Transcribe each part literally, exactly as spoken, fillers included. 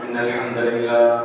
إن الحمد لله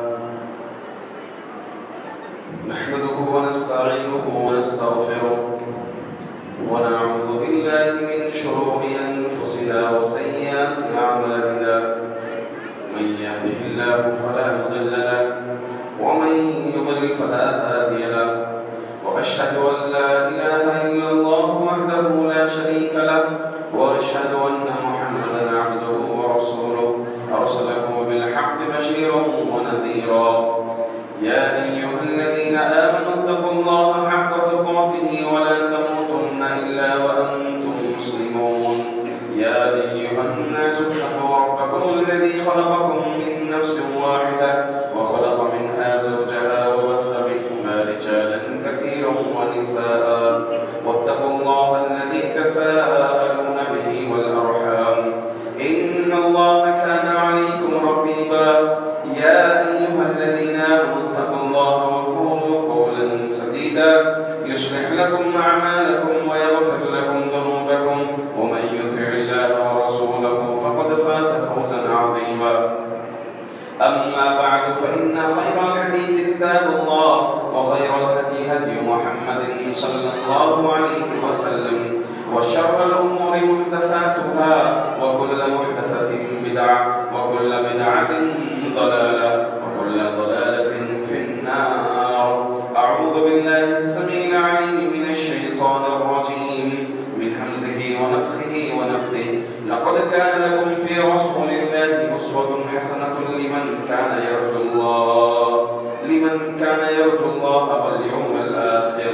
نحمده ونستعينه ونستغفره ونعوذ بالله من شرور أنفسنا وسيئات أعمالنا من يهده الله فلا مضل له ومن يضلل فلا هادي له وأشهد أن لا إله إلا الله وحده لا شريك له وأشهد أن محمدا عبده ورسوله أرسله بالحق بشيرا ونذيرا يا أيها الذين آمنوا اتقوا الله حق تقاته ولا تموتن إلا وأنتم مسلمون يا أيها الناس اتقوا ربكم الذي خلقكم من نفس واحدة وخلق منها زوجها وبث منهما رجالا كثيرا ونساء واتقوا الله الذي تساءلون به والأرحام إن الله كان عليكم رقيبا يا أيها الذين آمنوا اتقوا الله وقولوا قولا سديدا يصلح لكم أعمالكم ويغفر لكم ذنوبكم ومن يطع الله ورسوله فقد فاز فوزا عظيما أما بعد فإن خير الحديث كتاب الله وخير الهدي هدي محمد صلى الله عليه وسلم وشر الأمور محدثاتها وكل محدثة بدعة وكل بدعة ضلالة وكل ضلالة في النار أعوذ بالله السميع العليم من الشيطان الرجيم من همزه ونفخه ونفثه لقد كان لكم في رسول الله أسوة حسنة لمن كان يرجو الله لمن كان يرجو الله واليوم الآخر.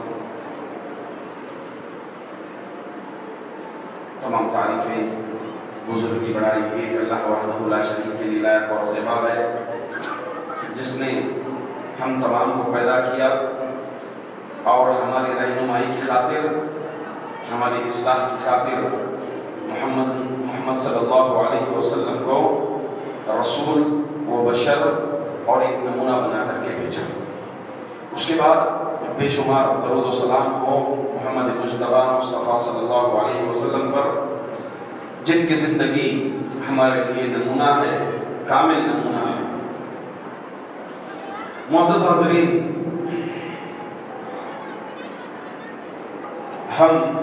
تمام تعریفیں بزرگ کی بڑائی ایک اللہ وحدہ لا شریک کے لیے لائق اور زیبا ہے جس نے ہم تمام کو پیدا کیا اور ہماری رہنمائی کی خاطر ہماری اصلاح کی خاطر محمد محمد صلی اللہ علیہ وسلم کو رسول و بشر اور ایک نمونہ بنا کر کے بھیجا. اس کے بعد بے شمار درود و سلام ہو محمد مجتبیٰ مصطفیٰ صلی اللہ علیہ وسلم پر جن کی زندگی ہمارے لیے نمونہ ہے, کامل نمونہ ہے. معزز حاضرین, ہم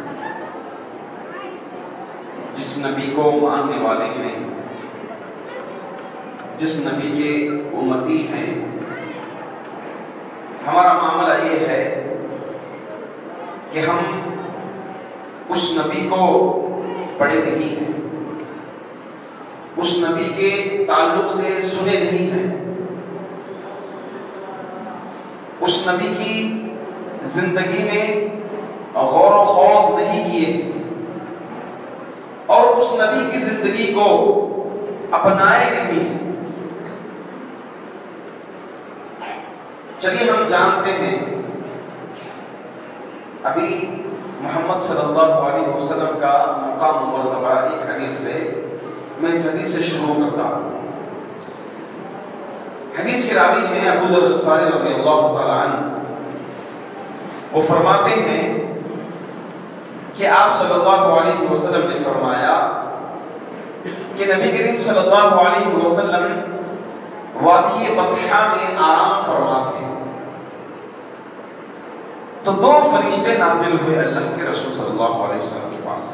جس نبی کو ماننے والے ہیں, جس نبی کے امتی ہیں, ہمارا معاملہ یہ ہے کہ ہم اس نبی کو پڑھے نہیں ہیں, اس نبی کے تعلق سے سنے نہیں ہیں, اس نبی کی زندگی میں غور و خوض نہیں کیے اور اس نبی کی زندگی کو اپنائے نہیں ہیں. چلیے ہم جانتے ہیں, ابھی محمد صلی اللہ علیہ وسلم کا مقام و مرتبہ ایک حدیث سے, میں اس حدیث سے شروع کرتا ہوں. حدیث کے راوی ہیں ابو ذر الغفاری رضی اللہ تعالی عنہ. وہ فرماتے ہیں کہ آپ صلی اللہ علیہ وسلم نے فرمایا کہ نبی کریم صلی اللہ علیہ وسلم وادی بطحا میں آرام فرما تھے تو دو فرشتے نازل ہوئے اللہ کے رسول صلی اللہ علیہ وسلم کے پاس.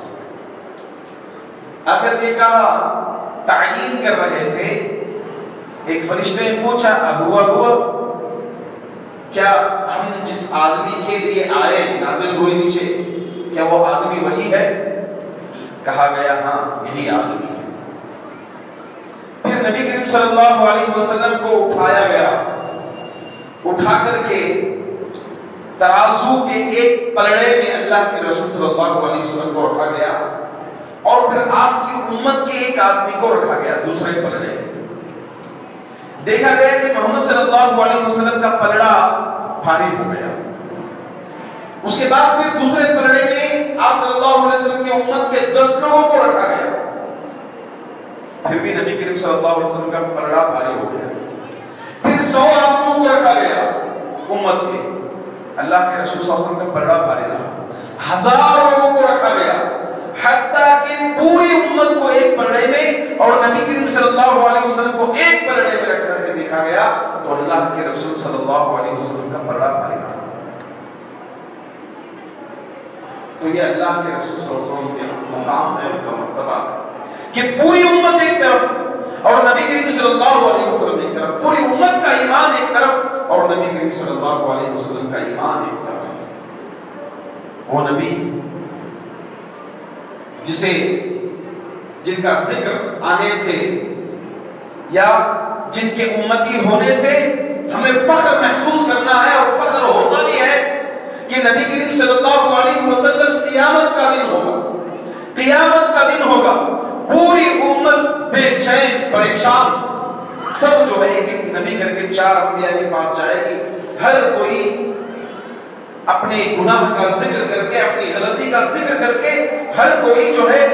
اگر دیکھا تعیین کر رہے تھے, ایک فرشتے نے پوچھا ہوا ہوا کیا ہم جس آدمی کے لیے آئے نازل ہوئے نیچے, کیا وہ آدمی وہی ہے؟ کہا گیا ہاں یہی آدمی ہے. پھر نبی کریم صلی اللہ علیہ وسلم کو اٹھایا گیا, اٹھا کر کے ترازو کے ایک پلڑے میں اللہ کے رسول صلی اللہ علیہ وسلم کو رکھا گیا اور پھر آپ کی امت کے ایک آدمی کو رکھا گیا دوسرے پلڑے میں. دیکھا گیا کہ محمد صلی اللہ علیہ وسلم کا پلڑا بھاری ہو گیا. اس کے بعد پھر دوسرے پلڑے میں آپ صلی اللہ علیہ وسلم کی امت کے دس لوگوں کو رکھا گیا, پھر بھی نبی کریم صلی اللہ علیہ وسلم کا پلڑا بھاری ہو گیا. پھر سو آدمیوں کو رکھا گیا امت کے, اللہ کے رسول صلی اللہ علیہ وسلم کا پلڑا بھاری رہا. ہزار لوگوں کو رکھا گیا حتیٰ کہ پوری امت کو ایک پلڑے میں اور نبی کریم صلی صلی اللہ علیہ وسلم کو ایک پلڑے میں رکھ کر کے دیکھا گیا تو اللہ کے رسول صلی اللہ علیہ وسلم کا پلڑا بھاری رہا. تو یہ اللہ کے رسول صلی اللہ علیہ وسلم کے مقام ہے، ان کا مرتبہ کہ پوری امت ایک طرف اور نبی کریم صلی اللہ علیہ وسلم ایک طرف، پوری امت کا ایمان ایک طرف اور نبی کریم صلی اللہ علیہ وسلم کا ایمان ایک طرف. وہ نبی جسے جن کا ذکر آنے سے یا جن کے امتی ہونے سے ہمیں فخر محسوس کرنا ہے اور فخر ہوتا بھی ہے کہ نبی کریم صلی اللہ علیہ وسلم قیامت کا دن ہوگا، قیامت کا دن ہوگا، پوری امت بے چین پریشان، سب جو ہے ایک ایک نبی کر کے چار انبیاء کے پاس جائے گی، ہر کوئی اپنے گناہ کا ذکر کر کے، اپنی غلطی کا ذکر کر کے ہر کوئی جو ہے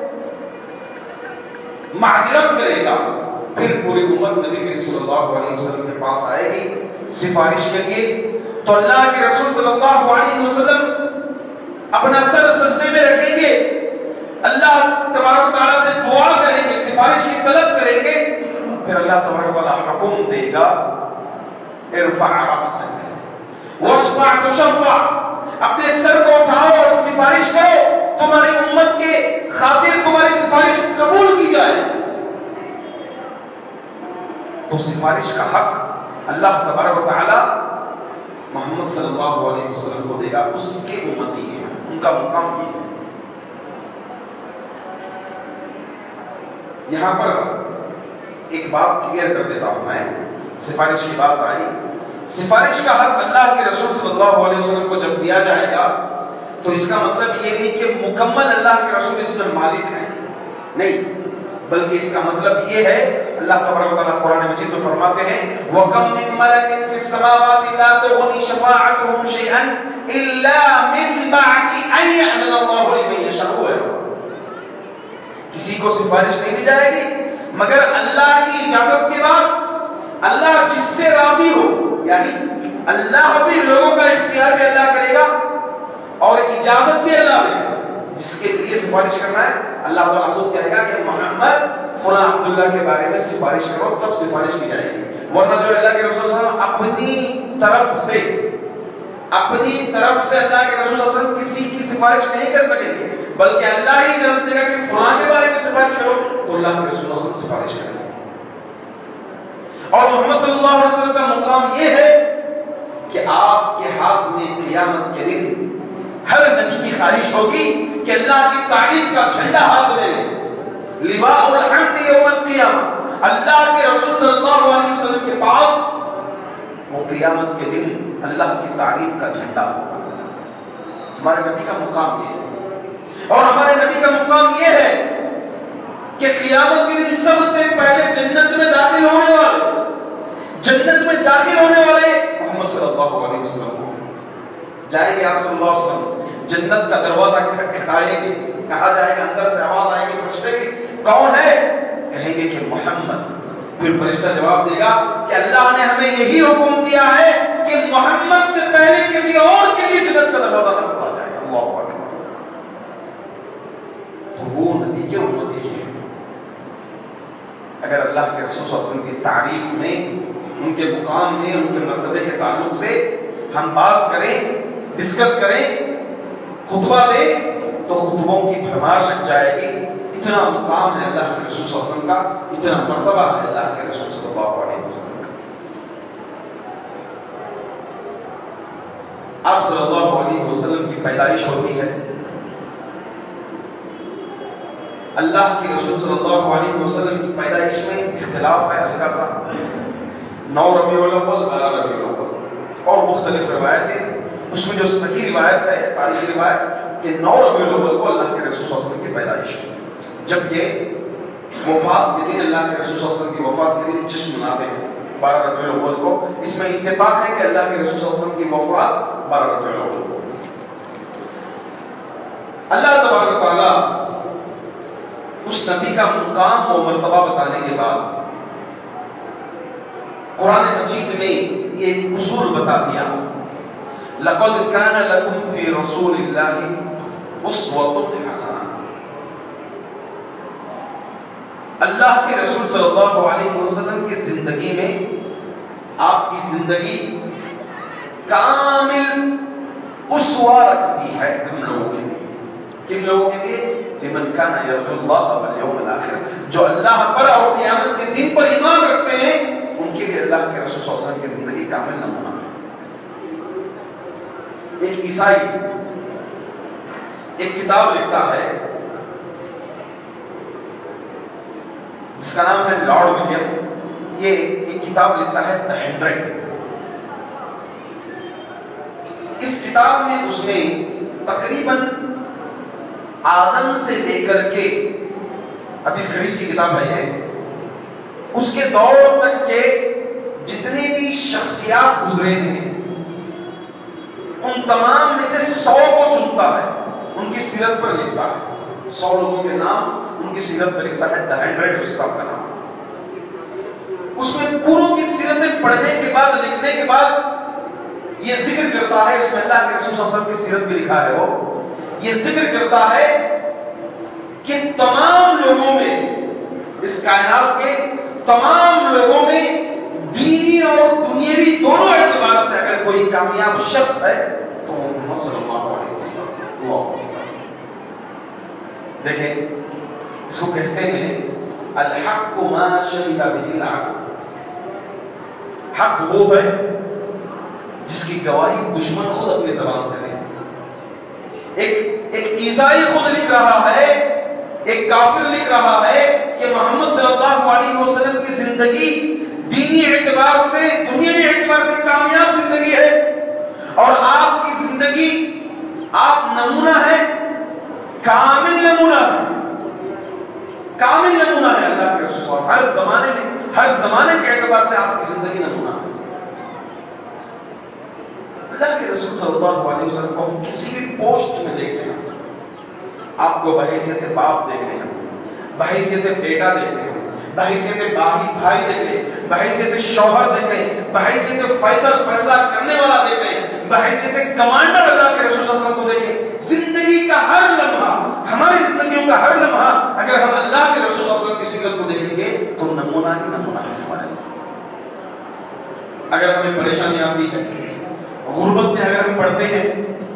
معذرت کرے گا. پھر پوری امت نبی کریم صلی اللہ علیہ وسلم کے پاس آئے گی سفارش کے لیے. تو اللہ کے رسول صلی اللہ علیہ وسلم اپنا سر سجدے میں رکھیں گے، اللہ تبارک و تعالیٰ سے دعا کریں گے، سفارش کی طلب کریں گے. پھر اللہ تبارک و تعالیٰ حکم دے گا ارفع رأسک واشفع تشفع، اپنے سر کو اٹھاؤ اور سفارش کرو، تمہاری امت کے خاطر تمہاری سفارش قبول کی جائے. تو سفارش کا حق اللہ تبارک و تعالیٰ محمد صلی اللہ علیہ وسلم کو دے گا، اس کے امتی ہیں، ان کا مقام یہ ہے. یہاں پر ایک بات کلیئر کر دیتا ہوں میں، سفارش کی بات آئی، سفارش کا حق اللہ کے رسول صلی اللہ علیہ وسلم کو جب دیا جائے گا تو اس کا مطلب یہ نہیں کہ مکمل اللہ کے رسول اس میں مالک ہیں، نہیں، بلکہ اس کا مطلب یہ ہے اللہ تبارک و تعالیٰ قرآن مجید میں فرماتے ہیں وَكَمْ مِن مَلَكٍ فِي السَّمَاوَاتِ لَا تُغْنِي شَفَاعَتُهُمْ شَيْئًا إِلَّا مِن بَعْدِ أَن يَأْذَنَ اللَّهُ لِمَن يَشَاءُ. کسی کو سفارش نہیں دی جائے گی مگر اللہ کی اجازت کے بعد، اللہ جس سے راضی ہو، یعنی اللہ بھی لوگوں کا اختیار بھی اللہ کرے گا اور اجازت بھی اللہ دے گا. جس کے لیے سفارش کرنا ہے اللہ تعالیٰ خود کہے گا کہ محمد فلاں عبداللہ کے بارے میں سفارش کرو، تب سفارش کی جائے گی. ورنہ جو اللہ کے رسول صلی اللہ علیہ وسلم اپنی طرف سے اپنی طرف سے اللہ کے رسول صلی اللہ علیہ وسلم کسی کی سفارش نہیں کر سکیں گے، بلکہ اللہ ہی اجازت دے گا کہ فلاں کے بارے میں سفارش کرو تو اللہ کے رسول صلی اللہ علیہ وسلم سفارش کریں گے. اور محمد صلی اللہ علیہ وسلم کا مقام یہ ہے کہ آپ کے ہاتھ میں قیامت کے دن ہر نبی کی خواہش ہوگی کہ اللہ کی تعریف کا جھنڈا ہاتھ میں لے، لواء الحمد یوم القیامہ. اللہ کے رسول صلی اللہ علیہ وسلم کے پاس وہ قیامت کے دن اللہ کی تعریف کا جھنڈا ہوگا. ہمارے نبی کا مقام یہ ہے، اور ہمارے نبی کا مقام یہ ہے کہ قیامت کے دن سب سے پہلے جنت میں داخل ہونے والے جنت میں داخل ہونے والے محمد صلی اللہ علیہ وسلم کو جائیں گے. آپ صلی اللہ علیہ وسلم جنت کا دروازہ کھٹکھٹائیں گے، کہا جائے گا، اندر سے آواز آئے گی فرشتے کی، کون ہے؟ کہیں گے کہ محمد. پھر فرشتہ جواب دے گا کہ اللہ نے ہمیں یہی حکم دیا ہے کہ محمد سے پہلے کسی اور کے لیے جنت کا دروازہ نہ کھولا جائے. اللہ اکبر. تو وہ نبی کے امتی ہیں. اگر اللہ کے رسول صلی اللہ علیہ وسلم کی تعریف میں، ان کے مقام میں، ان کے مرتبے کے تعلق سے ہم بات کریں، ڈسکس کریں، خطبہ دیں تو خطبوں کی بھرمار لگ جائے گی. اتنا مقام ہے اللہ کے رسول صلی اللہ علیہ وسلم کا، اتنا مرتبہ ہے اللہ کے رسول صلی اللہ علیہ وسلم کا. آپ صلی اللہ علیہ وسلم کی پیدائش ہوتی ہے، اللہ کے رسول صلی اللہ علیہ وسلم کی پیدائش میں اختلاف ہے ہلکا سا، نو ربیع الاول، بارہ ربیع الاول، اور مختلف روایتیں. اس میں جو صحیح روایت ہے، تاریخی روایت، کہ نو ربیع الاول کو اللہ کے رسول صلی اللہ علیہ وسلم کی پیدائش ہوئی، جبکہ وفات کے دن اللہ کے رسول صلی اللہ علیہ وسلم کی وفات کے دن جشن مناتے ہیں بارہ ربیع الاول کو. اس میں اتفاق ہے کہ اللہ کے رسول صلی اللہ علیہ وسلم کی وفات بارہ ربیع الاول کو. اللہ تبارک و تعالیٰ اس نبی کا مقام و مرتبہ بتانے کے بعد قرآن مجید میں یہ ایک اصول بتا دیا، لَقَدْ كَانَ لَكُمْ فِي رَسُولِ اللَّهِ أُسْوَةٌ حَسَنَةٌ. اللہ کے رسول صلی اللہ علیہ وسلم کی زندگی میں آپ کی زندگی کامل اسوہ رکھتی ہے ہم لوگوں کے لیے. کن لوگوں کے لیے؟ لمن کان یرجو اللہ والیوم الاخر، جو اللہ پر اور قیامت کے دن پر ایمان رکھتے ہیں ان کے لیے اللہ کے رسول صلی اللہ علیہ وسلم کی زندگی کامل نمونہ ہے. ایک عیسائی ایک کتاب لکھتا ہے جس کا نام ہے لارڈ ولیم. یہ ایک کتاب لکھتا ہے دی ہنڈریڈ. اس کتاب میں اس نے تقریباً آدم سے لے کر کے، ابھی قریب کی کتاب ہے یہ، اس کے دور تک کے جتنے بھی شخصیات گزرے ہیں ان تمام میں سے سو کو چنتا ہے، ان کی سیرت پر لکھتا ہے. سو لوگوں کے نام ان کی سیرت پر لکھتا ہے. دی ہنڈریڈ اس کتاب کا نام. اس میں پوروں کی سیرتیں پڑھنے کے بعد، لکھنے کے بعد یہ ذکر کرتا ہے، اس میں اللہ کے رسول صلی اللہ علیہ وسلم کی سیرت بھی لکھا ہے، وہ یہ ذکر کرتا ہے کہ تمام لوگوں میں، اس کائنات کے تمام لوگوں میں دینی اور دنیاوی دونوں اعتبار سے اگر کوئی کامیاب شخص ہے تو وہ محمد صلی اللہ علیہ وسلم. دیکھیں اس کو کہتے ہیں الحق ما شہد به العدل. حق وہ ہے جس کی گواہی دشمن خود اپنی زبان سے دے. ایک ایک عیسائی خود لکھ رہا ہے، ایک کافر لکھ رہا ہے کہ محمد صلی اللہ علیہ وسلم کی زندگی دینی اعتبار سے، دنیاوی اعتبار سے کامیاب زندگی ہے، اور آپ کی زندگی، آپ نمونہ ہے، کامل نمونہ ہے، کامل نمونہ ہے اللہ کے رسول. ہر زمانے میں، ہر زمانے کے اعتبار سے آپ کی زندگی نمونہ ہے. اللہ کے رسول صلی اللہ علیہ وسلم کو ہم کسی بھی پوسٹ میں دیکھ لیں، آپ کو بحیثیت باپ دیکھ لیں، بحیثیت بیٹا دیکھ لیں، بحیثیت بھائی بھائی دیکھ لیں، بحیثیت شوہر دیکھ لیں، بحیثیت فیصل فیصلہ کرنے والا دیکھ لیں، بحیثیت کمانڈر اللہ کے رسول صلی اللہ علیہ وسلم کو دیکھیں. زندگی کا ہر لمحہ، ہماری زندگیوں کا ہر لمحہ اگر ہم اللہ کے رسول صلی اللہ علیہ وسلم کی سیرت کو دیکھیں گے تو نمونہ ہی نمونہ ہے ہمارے لیے. اگر ہمیں پریشانی آتی ہے، غربت میں اگر ہم پڑھتے ہیں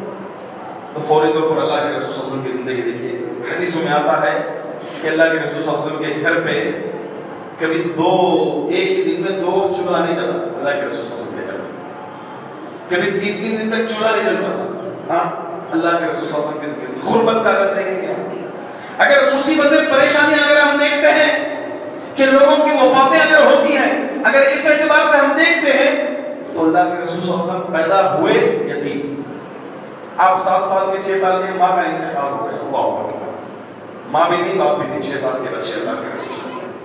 تو فوری طور پر اللہ کے رسول صلی اللہ علیہ وسلم کی زندگی دیکھیے. حدیثوں میں آتا ہے کہ اللہ کے رسول صلی اللہ علیہ وسلم کے گھر پہ کبھی دو ایک ہی دن میں دو چولہا نہیں جلا. اللہ کے رسول صلی اللہ علیہ وسلم کے گھر میں کبھی تین تین دن تک چولہا نہیں جلتا تھا. ہاں اللہ کے رسول صلی اللہ علیہ وسلم کی زندگی. غربت کا اگر دیکھیں گے، اگر مصیبتیں پریشانیاں اگر ہم دیکھتے ہیں کہ لوگوں کی وفاتیں اگر ہوتی ہیں، اگر اس اعتبار سے ہم دیکھتے ہیں تو اللہ کے رسول صلی اللہ علیہ وسلم پیدا ہوئے یتیم. آپ سات سال کے چھ سال کے ماں کا انتقال ہو گیا. اللہ اکبر. ماں بھی نہیں، باپ بھی نہیں، چھ سال کے بچے اللہ کے رسول صلی اللہ علیہ وسلم.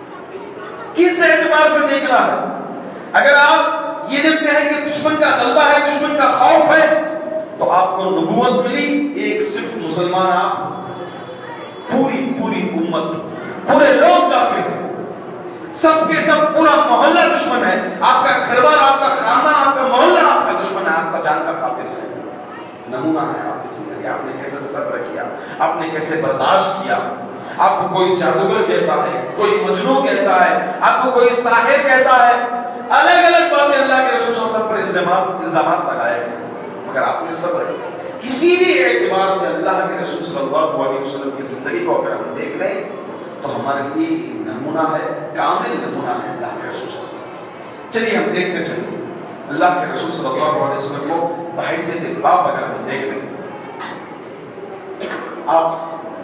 کس اعتبار سے دیکھنا ہے؟ اگر آپ یہ دیکھتے ہیں کہ دشمن کا غلبہ ہے، دشمن کا خوف ہے، تو آپ کو نبوت ملی. ایک صرف مسلمان آپ، پوری پوری امت، پورے لوگ کافر ہیں، سب کے سب پورا محلہ دشمن ہے. آپ کا گھر بار، آپ کا خاندان، آپ کا محلہ آپ کا دشمن ہے، آپ کا جان کا قاتل ہے. نمونہ ہے آپ کی زندگی. آپ نے کیسے صبر کیا، آپ نے کیسے برداشت کیا. آپ کو کوئی جادوگر کہتا ہے، کوئی مجنون کہتا ہے، آپ کو کوئی ساحر کہتا ہے، الگ الگ باتیں اللہ کے رسول صلی اللہ علیہ وسلم پر الزامات الزامات لگائے گئے، مگر آپ نے صبر کیا. کسی بھی اعتبار سے اللہ کے رسول صلی اللہ علیہ وسلم کی زندگی کو اگر ہم دیکھ لیں تو ہمارے لیے نمونہ ہے، کامل نمونہ ہے اللہ کے رسول صلی اللہ علیہ وسلم. چلیے ہم دیکھتے چلیں اللہ کے رسول صلی اللہ علیہ وسلم کو بحیثیت باپ اگر ہم دیکھ لیں. آپ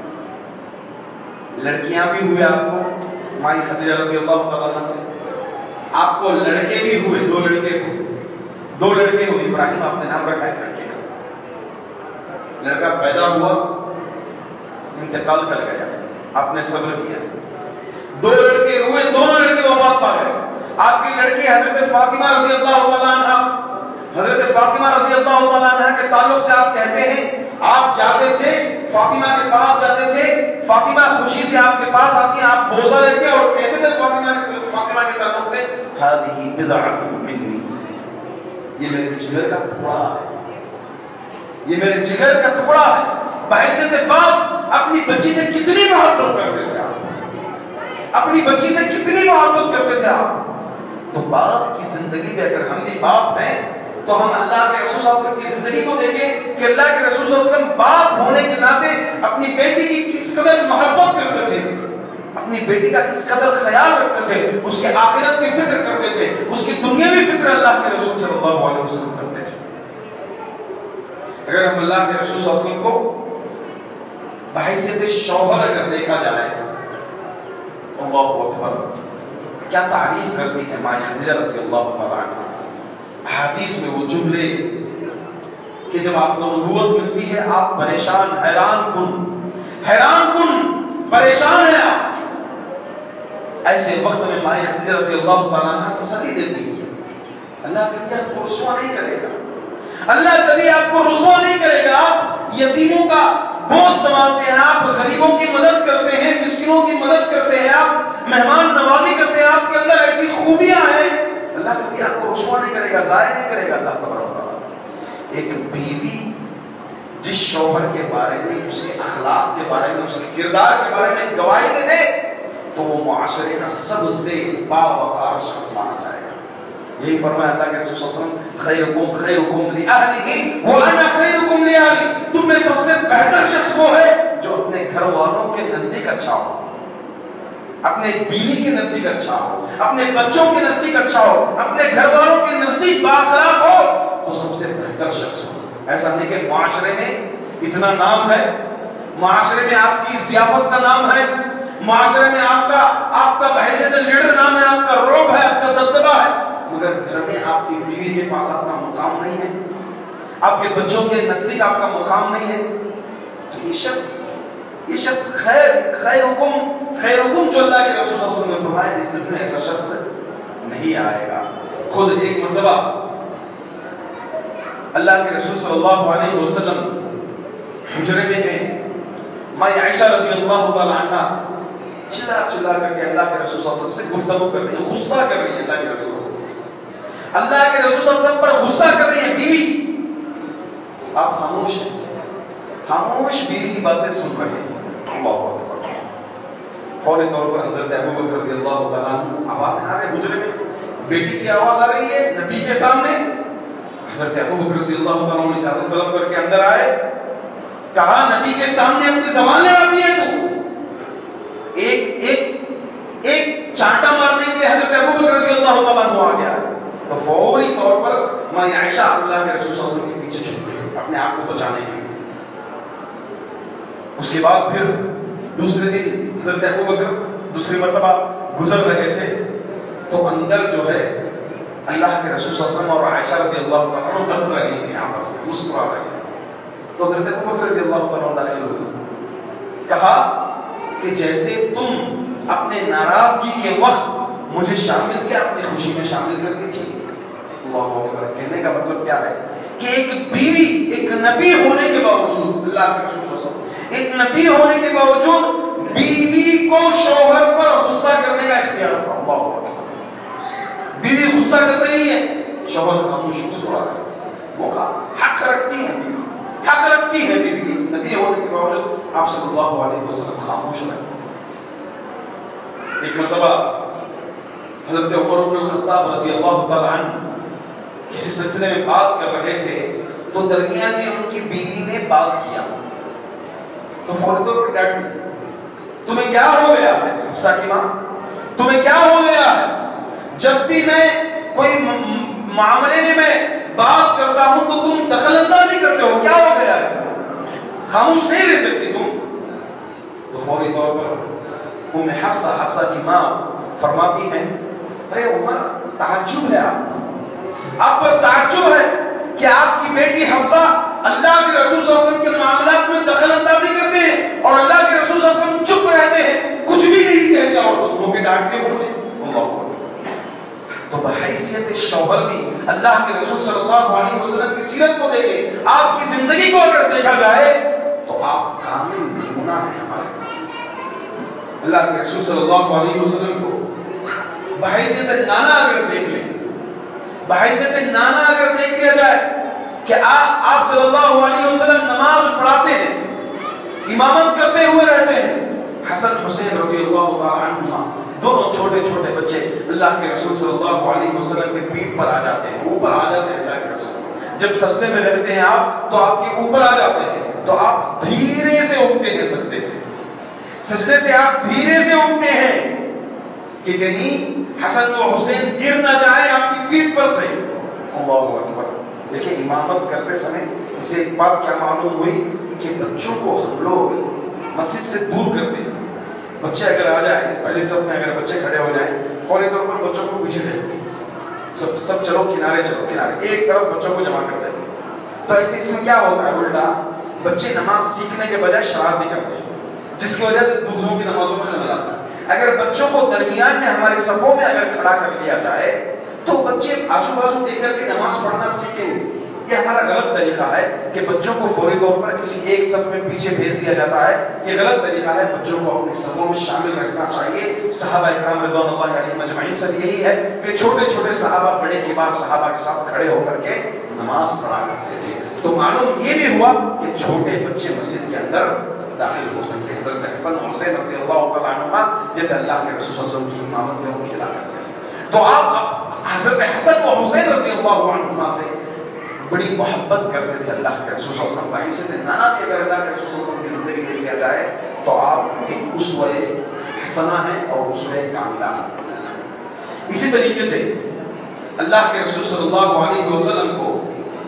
لڑکیاں بھی ہوئے، آپ کو مائی خدیجہ رضی اللہ تعالیٰ عنہ سے، آپ کو لڑکے بھی ہوئے، دو لڑکے ہوئے، دو لڑکے ہوئے. ابراہیم آپ نے نام رکھا ہے لڑکے کا، لڑکا پیدا ہوا، انتقال کر گیا، آپ نے صبر کیا. دو لڑکے ہوئے، دونوں لڑکے وفات پا گئے. آپ کی لڑکی حضرت فاطمہ رضی اللہ تعالیٰ عنہ، حضرت فاطمہ رضی اللہ تعالیٰ عنہ کے تعلق سے آپ کہتے ہیں آپ جاتے تھے فاطمہ کے پاس، جاتے تھے فاطمہ خوشی سے آپ کے پاس آتی ہیں، آپ بوسہ لیتے اور کہتے تھے فاطمہ کے فاطمہ کے تعلق سے هذه بضعۃ منی، یہ میرے جگر کا ٹکڑا ہے، یہ میرے جگر کا ٹکڑا ہے. بحیثیت باپ اپنی بچی سے کتنی محبت کرتے تھے آپ. اپنی بچی سے کتنی محبت کرتے تھے آپ. تو باپ کی زندگی میں اگر ہم بھی باپ ہیں تو ہم اللہ کے رسول صلی اللہ علیہ وسلم کی زندگی کو دیکھیں کہ اللہ کے رسول صلی اللہ علیہ وسلم باپ ہونے کے ناطے اپنی بیٹی کی کس قدر محبت کرتے تھے, اپنی بیٹی کا کس قدر خیال رکھتے تھے, اس کے آخرت کی فکر کرتے تھے, اس کی دنیاوی فکر اللہ کے رسول صلی اللہ علیہ وسلم کرتے تھے. اگر ہم اللہ کے رسول صلی اللہ علیہ وسلم کو بحیثیت شوہر اگر دیکھا جائے, اللہ اکبر, کیا تعریف کرتی ہے مائی خدیجہ رضی اللہ تعالیٰ عنہ. حدیث میں وہ جملے کہ جب آپ کو نبوت ملتی ہے آپ پریشان, حیران کن, حیران کن, پریشان ہیں آپ. ایسے وقت میں مائی خدیجہ رضی اللہ تعالیٰ عنہ تسلی دیتی ہے, اللہ کبھی آپ کو رسوا نہیں کرے گا, اللہ کبھی آپ کو رسوا نہیں کرے گا. آپ یتیموں کا بوجھ سنبھالتے ہیں, آپ غریبوں کی مدد کرتے ہیں, مسکینوں کی مدد کرتے ہیں, آپ مہمان نوازی کرتے ہیں, آپ کے اندر ایسی خوبیاں ہیں, اللہ کبھی آپ کو رسوا نہیں کرے گا, ضائع نہیں کرے گا اللہ تبارک و تعالیٰ. ایک بیوی جس شوہر کے بارے میں, اس کے اخلاق کے بارے میں, اس کے کردار کے بارے میں گواہی دے دے تو وہ معاشرے کا سب سے باوقار شخص مانا جائے گا. یہی فرمایا اللہ کے رسول صلی اللہ علیہ وسلم, خیرکم خیرکم لأہلہ وانا خیرکم لأہلی. تم میں سب سے بہتر شخص وہ ہے جو اپنے گھر والوں کے نزدیک اچھا ہو, اپنے بیوی کے نزدیک اچھا ہو, اپنے بچوں کے نزدیک اچھا ہو, اپنے گھر والوں کے نزدیک بااخلاق ہو تو سب سے بہتر شخص ہو. ایسا نہیں کہ معاشرے میں اتنا نام ہے, معاشرے میں آپ کی ضیافت کا نام ہے, معاشرے میں آپ کا آپ کا بحیثیت لیڈر نام ہے, آپ کا رعب ہے, آپ کا دبدبہ ہے, مگر گھر میں آپ کی بیوی کے پاس آپ کا مقام نہیں ہے, آپ کے بچوں کے نزدیک آپ کا مقام نہیں ہے, تو یہ شخص یہ شخص خیر خیرکم خیرکم جو اللہ کے رسول صلی اللہ علیہ وسلم نے فرمایا, اس ضمن میں ایسا شخص نہیں آئے گا. خود ایک مرتبہ اللہ کے رسول صلی اللہ علیہ وسلم حجرے میں گئے, مائی عائشہ رضی اللہ تعالیٰ عنہ چلا چلا کر کے اللہ کے رسول صلی اللہ علیہ وسلم سے گفتگو کر رہی ہے, غصہ کر رہی ہے اللہ کے رسول صلی اللہ علیہ وسلم, اللہ کے رسول صلی اللہ علیہ وسلم پر غصہ کر رہی ہے بیوی. آپ خاموش ہیں, خاموش بیوی کی باتیں سن رہے ہیں. اللہ اکبر. فوری طور پر حضرت ابو بکر رضی اللہ تعالیٰ عنہ آواز آ رہے حجرے میں, بیٹی کی آواز آ رہی ہے نبی کے سامنے. حضرت ابو بکر رضی اللہ تعالیٰ عنہ اجازت طلب کر کے اندر آئے, کہا نبی کے سامنے اپنی زبان لڑاتی ہے تو. ایک ایک ایک چانٹا مارنے کے لیے حضرت ابو بکر رضی اللہ تعالیٰ عنہ آ گیا, تو فوری طور پر ماں عائشہ اللہ کے رسول صلی اللہ علیہ وسلم کے پیچھے چھپ گئی اپنے آپ کو بچانے کے لیے. اس کے بعد پھر دوسرے دن حضرت ابو بکر دوسری مرتبہ گزر رہے تھے تو اندر جو ہے اللہ کے رسول صلی اللہ علیہ وسلم اور عائشہ رضی اللہ تعالیٰ عنہ ہنس رہے ہیں, آپس میں مسکرا رہے ہیں. تو حضرت ابو بکر رضی اللہ تعالیٰ عنہ داخل ہوئے, کہا کہ جیسے تم اپنے ناراضگی کے وقت مجھے شامل کیا, اپنی خوشی میں شامل کر لیجیے. اللہ اکبر. کہنے کا مطلب کیا ہے کہ ایک بیوی ایک نبی ہونے کے باوجود, اللہ کے رسول صلی اللہ علیہ وسلم ایک نبی ہونے کے باوجود بیوی کو شوہر پر غصہ کرنے کا اختیار تھا. اللہ اکبر. بیوی غصہ کر رہی ہے, شوہر خاموش مسکرا رہا ہے. موقع حق رکھتی ہے, حق رکھتی ہے بیوی نبی ہونے کے باوجود. آپ صلی اللہ علیہ وسلم خاموش رہے. ایک مرتبہ حضرت عمر بن الخطاب رضی اللہ تعالی عنہ کسی سلسلے میں بات کر رہے تھے تو درمیان میں ان کی بیوی نے بات کیا تو فوری طور پر ڈٹ دی. تمہیں کیا ہو گیا ہے حفصہ کی ماں, تمہیں کیا ہو گیا ہے؟ جب بھی میں کوئی معاملے میں میں بات کرتا ہوں تو تم دخل اندازی کرتے ہو, کیا ہو گیا ہے؟ خاموش نہیں رہ سکتی تم. تو فوری طور پر ام حفصہ حفصہ کی ماں فرماتی ہیں, ارے عمر تعجب ہے, آپ آپ پر تعجب ہے کہ آپ کی بیٹی حفصہ اللہ کے رسول صلی اللہ علیہ وسلم کے معاملات میں دخل اندازی کرتے ہیں اور اللہ کے رسول صلی اللہ علیہ وسلم چپ رہتے ہیں, کچھ بھی نہیں کہتے اور تم لوگ بھی ڈانٹتے ہو مجھے. اللہ تو بحیثیت شوہر بھی اللہ کے رسول صلی اللہ علیہ وسلم کی سیرت کو دیکھے, آپ کی زندگی کو اگر دیکھا جائے تو آپ کامل نمونہ ہیں ہمارے. اللہ کے رسول صلی اللہ علیہ وسلم کو بحیثیت نانا اگر دیکھ لیں, بحیثیت نانا اگر دیکھ لیا جائے کہ آپ صلی اللہ علیہ وسلم نماز پڑھاتے ہیں, امامت کرتے ہوئے رہتے ہیں, حسن حسین رضی اللہ تعالی عنہما دونوں چھوٹے چھوٹے بچے اللہ کے رسول صلی اللہ علیہ وسلم کے پیٹھ پر آ جاتے ہیں، اوپر آ جاتے ہیں اللہ کے رسول۔ جب سجدے میں رہتے ہیں آپ تو آپ کے اوپر آ جاتے ہیں، تو آپ دھیرے سے اٹھتے ہیں سجدے سے، سجدے سے آپ دھیرے سے اٹھتے ہیں کہ کہیں حسن و حسین گر نہ جائے آپ کی پیٹھ پر سے۔ اللہ اکبر۔ دیکھیں امامت کرتے سمے اس سے ایک بات کیا معلوم ہوئی کہ بچوں کو ہم لوگ مسجد سے دور کرتے ہیں۔ بچے اگر آ جائیں پہلی صف میں، اگر بچے کھڑے ہو جائیں فوری طور پر بچوں کو پیچھے ڈھکتے ہیں، سب سب چلو کنارے، چلو کنارے، ایک طرف بچوں کو جمع کر دیتے ہیں۔ تو ایسے اس میں کیا ہوتا ہے الٹا، بچے نماز سیکھنے کے بجائے شرارتیں کرتے ہیں، جس کی وجہ سے دوسروں کی نمازوں میں خلل آتا ہے۔ اگر بچوں کو درمیان میں ہماری صفوں میں اگر کھڑا کر لیا جائے تو بچے آجو بازو دیکھ کر کے نماز پڑھنا سیکھیں گے۔ یہ ہمارا غلط طریقہ ہے کہ بچوں کو فوری طور پر کسی ایک صف میں پیچھے بھیج دیا جاتا ہے، یہ غلط طریقہ ہے۔ بچوں کو اپنی صفوں میں شامل رکھنا چاہیے۔ صحابہ اکرام رضوان اللہ علیہم اجمعین سب یہی ہے کہ چھوٹے چھوٹے صحابہ بڑے کے بعد صحابہ کے ساتھ کھڑے ہو کر کے نماز پڑھا کرتے تھے۔ تو معلوم یہ بھی ہوا کہ چھوٹے بچے مسجد کے اندر داخل ہو سکتے ہیں۔ حضرت حسن اور حسین رضی اللہ تعالیٰ عنہما جیسے اللہ کے رسول صلی اللہ علیہ وسلم کی امامت کے حکم کیا کرتے ہیں، تو آپ حضرت حسن و حسین رضی اللہ عنہما سے بڑی محبت کرتے تھے اللہ کے رسول صلی اللہ علیہ وسلم۔ بحیثیت نانا بھی اگر اللہ کے رسول صلی اللہ علیہ وسلم کی زندگی دیکھ لیا جائے تو آپ ایک اسوہ حسنہ ہیں اور اسوہ کاملہ ہیں۔ اسی طریقے سے اللہ کے رسول صلی اللہ علیہ وسلم کو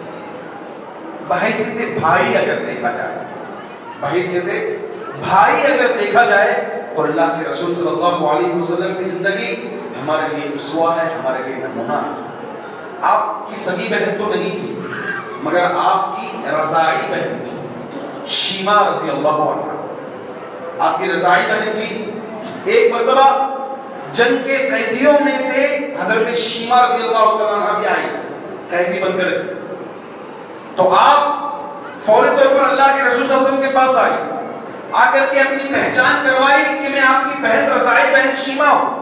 بحیثیت بھائی اگر دیکھا جائے، بحیثیت بھائی اگر دیکھا جائے تو اللہ کے رسول صلی اللہ علیہ وسلم کی زندگی ہمارے لیے اسوہ ہے، ہمارے لیے نمونہ ہے۔ آپ کی سگی بہن تو نہیں تھی مگر آپ کی رضاعی بہن تھی، شیما رضی اللہ عنہ آپ کی رضاعی بہن تھی۔ ایک مرتبہ جنگ کے قیدیوں میں سے حضرت شیما رضی اللہ عنہ بھی آئی قیدی بن کر، تو آپ فوری طور پر اللہ کے رسول صلی اللہ علیہ وسلم کے پاس آئی، آ کر کے اپنی پہچان کروائی کہ میں آپ کی بہن رضاعی بہن شیما ہوں۔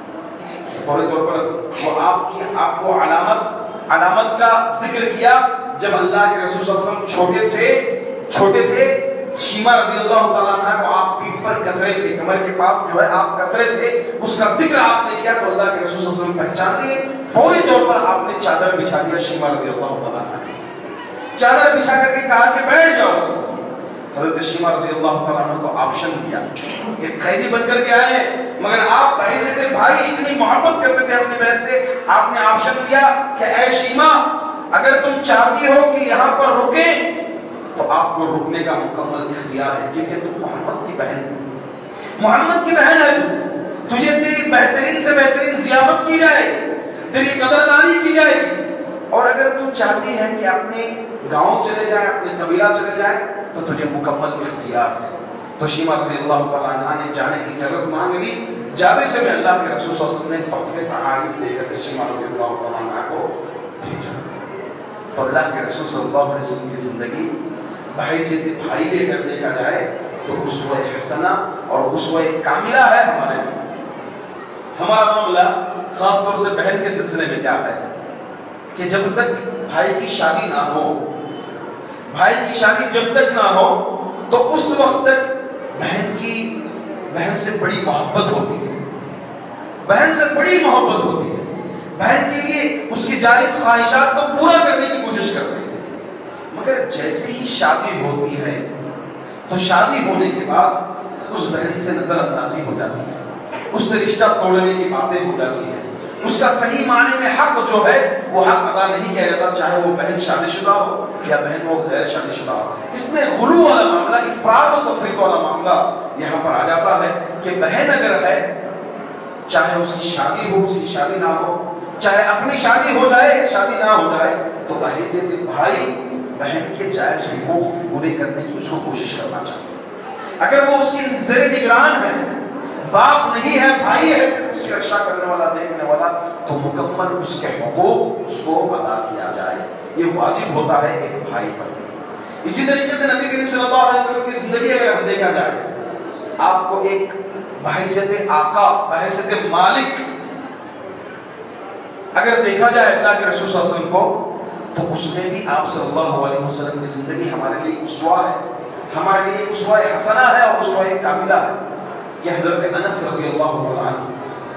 فوری طور پر وہ آپ کی آپ کو علامت علامت کا ذکر کیا۔ جب اللہ کے رسول صلی اللہ علیہ وسلم چھوٹے تھے چھوٹے تھے شیما رضی اللہ تعالیٰ عنہ کو آپ پیٹھ پر کترے تھے، کمر کے پاس جو ہے آپ کترے تھے، اس کا ذکر آپ نے کیا تو اللہ کے رسول صلی اللہ علیہ وسلم پہچان لیے۔ فوری طور پر آپ نے چادر بچھا دیا شیما رضی اللہ تعالیٰ عنہ نے، چادر بچھا کر کے کہا کہ بیٹھ جاؤ۔ حضرت شیما رضی اللہ تعالیٰ عنہ کو آپشن دیا، ایک قیدی بن کر کے آئے ہیں مگر آپ بحیثیت بھائی اتنی محبت کرتے تھے اپنی بہن سے، آپ نے آپشن دیا کہ اے شیما اگر تم چاہتی ہو کہ یہاں پر رکیں تو آپ کو رکنے کا مکمل اختیار ہے، کیونکہ تم محمد کی بہن محمد کی بہن ہے، تجھے تیری بہترین سے بہترین ضیافت کی جائے گی، تیری قدردانی کی جائے گی، اور اگر تم چاہتی ہے کہ اپنے گاؤں چلے جائے، اپنے قبیلہ چلے جائے تو تجھے مکمل اختیار ہے۔ تو شیما رضی اللہ تعالیٰ عنہ نے جانے کی اجازت مانگ لی۔ جاتے سے میں اللہ کے رسول صلی اللہ علیہ وسلم نے تحفے تحائف دے کر کے شیما رضی اللہ تعالیٰ عنہ کو بھیجا۔ تو اللہ کے رسول صلی اللہ علیہ وسلم کی زندگی بحیثیت بھائی لے کر دیکھا جائے تو اسوہ حسنہ اور اسوہ کاملہ ہے ہمارے لیے۔ ہمارا معاملہ خاص طور سے بہن کے سلسلے میں کیا ہے کہ جب تک بھائی کی شادی نہ ہو بھائی کی شادی جب تک نہ ہو تو اس وقت تک بہن کی بہن سے بڑی محبت ہوتی ہے، بہن سے بڑی محبت ہوتی ہے، بہن کے لیے اس کی جائز خواہشات کو پورا کرنے کی کوشش کرتے ہیں۔ مگر جیسے ہی شادی ہوتی ہے تو شادی ہونے کے بعد اس بہن سے نظر اندازی ہو جاتی ہے، اس سے رشتہ توڑنے کی باتیں ہو جاتی ہیں، اس کا صحیح معنی میں حق جو ہے وہ حق ادا نہیں کیا جاتا، چاہے وہ بہن شادی شدہ ہو یا بہن وہ غیر شادی شدہ ہو۔ اس میں غلو والا معاملہ، افراط و تفریط والا معاملہ یہاں پر آ جاتا ہے کہ بہن اگر ہے چاہے اس کی شادی ہو، اس کی شادی نہ ہو، چاہے اپنی شادی ہو جائے شادی نہ ہو جائے، تو بحیثیت بھائی بہن کے جائز حقوق پورے کرنے کی اس کو کوشش کرنا چاہیے۔ اگر وہ اس کی زیر نگران ہے، باپ نہیں ہے، بھائی ہے، صرف اس کی رکشا کرنے والا دیکھنے والا، تو مکمل اس کے حقوق اس کو ادا کیا جائے، یہ واجب ہوتا ہے ایک بھائی پر۔ اسی طریقے سے نبی کریم صلی اللہ علیہ وسلم کی زندگی اگر ہم دیکھا جائے، آپ کو ایک بحیثیت آقا، بحیثیت مالک اگر دیکھا جائے اللہ کے رسول صلی اللہ علیہ وسلم کو، تو اس میں بھی آپ صلی اللہ علیہ وسلم کی زندگی ہمارے لیے اسوہ ہے، ہمارے لیے اسوہ حسنہ ہے اور اسوہ کاملہ ہے۔ کہ حضرت انس رضی اللہ تعالیٰ عنہ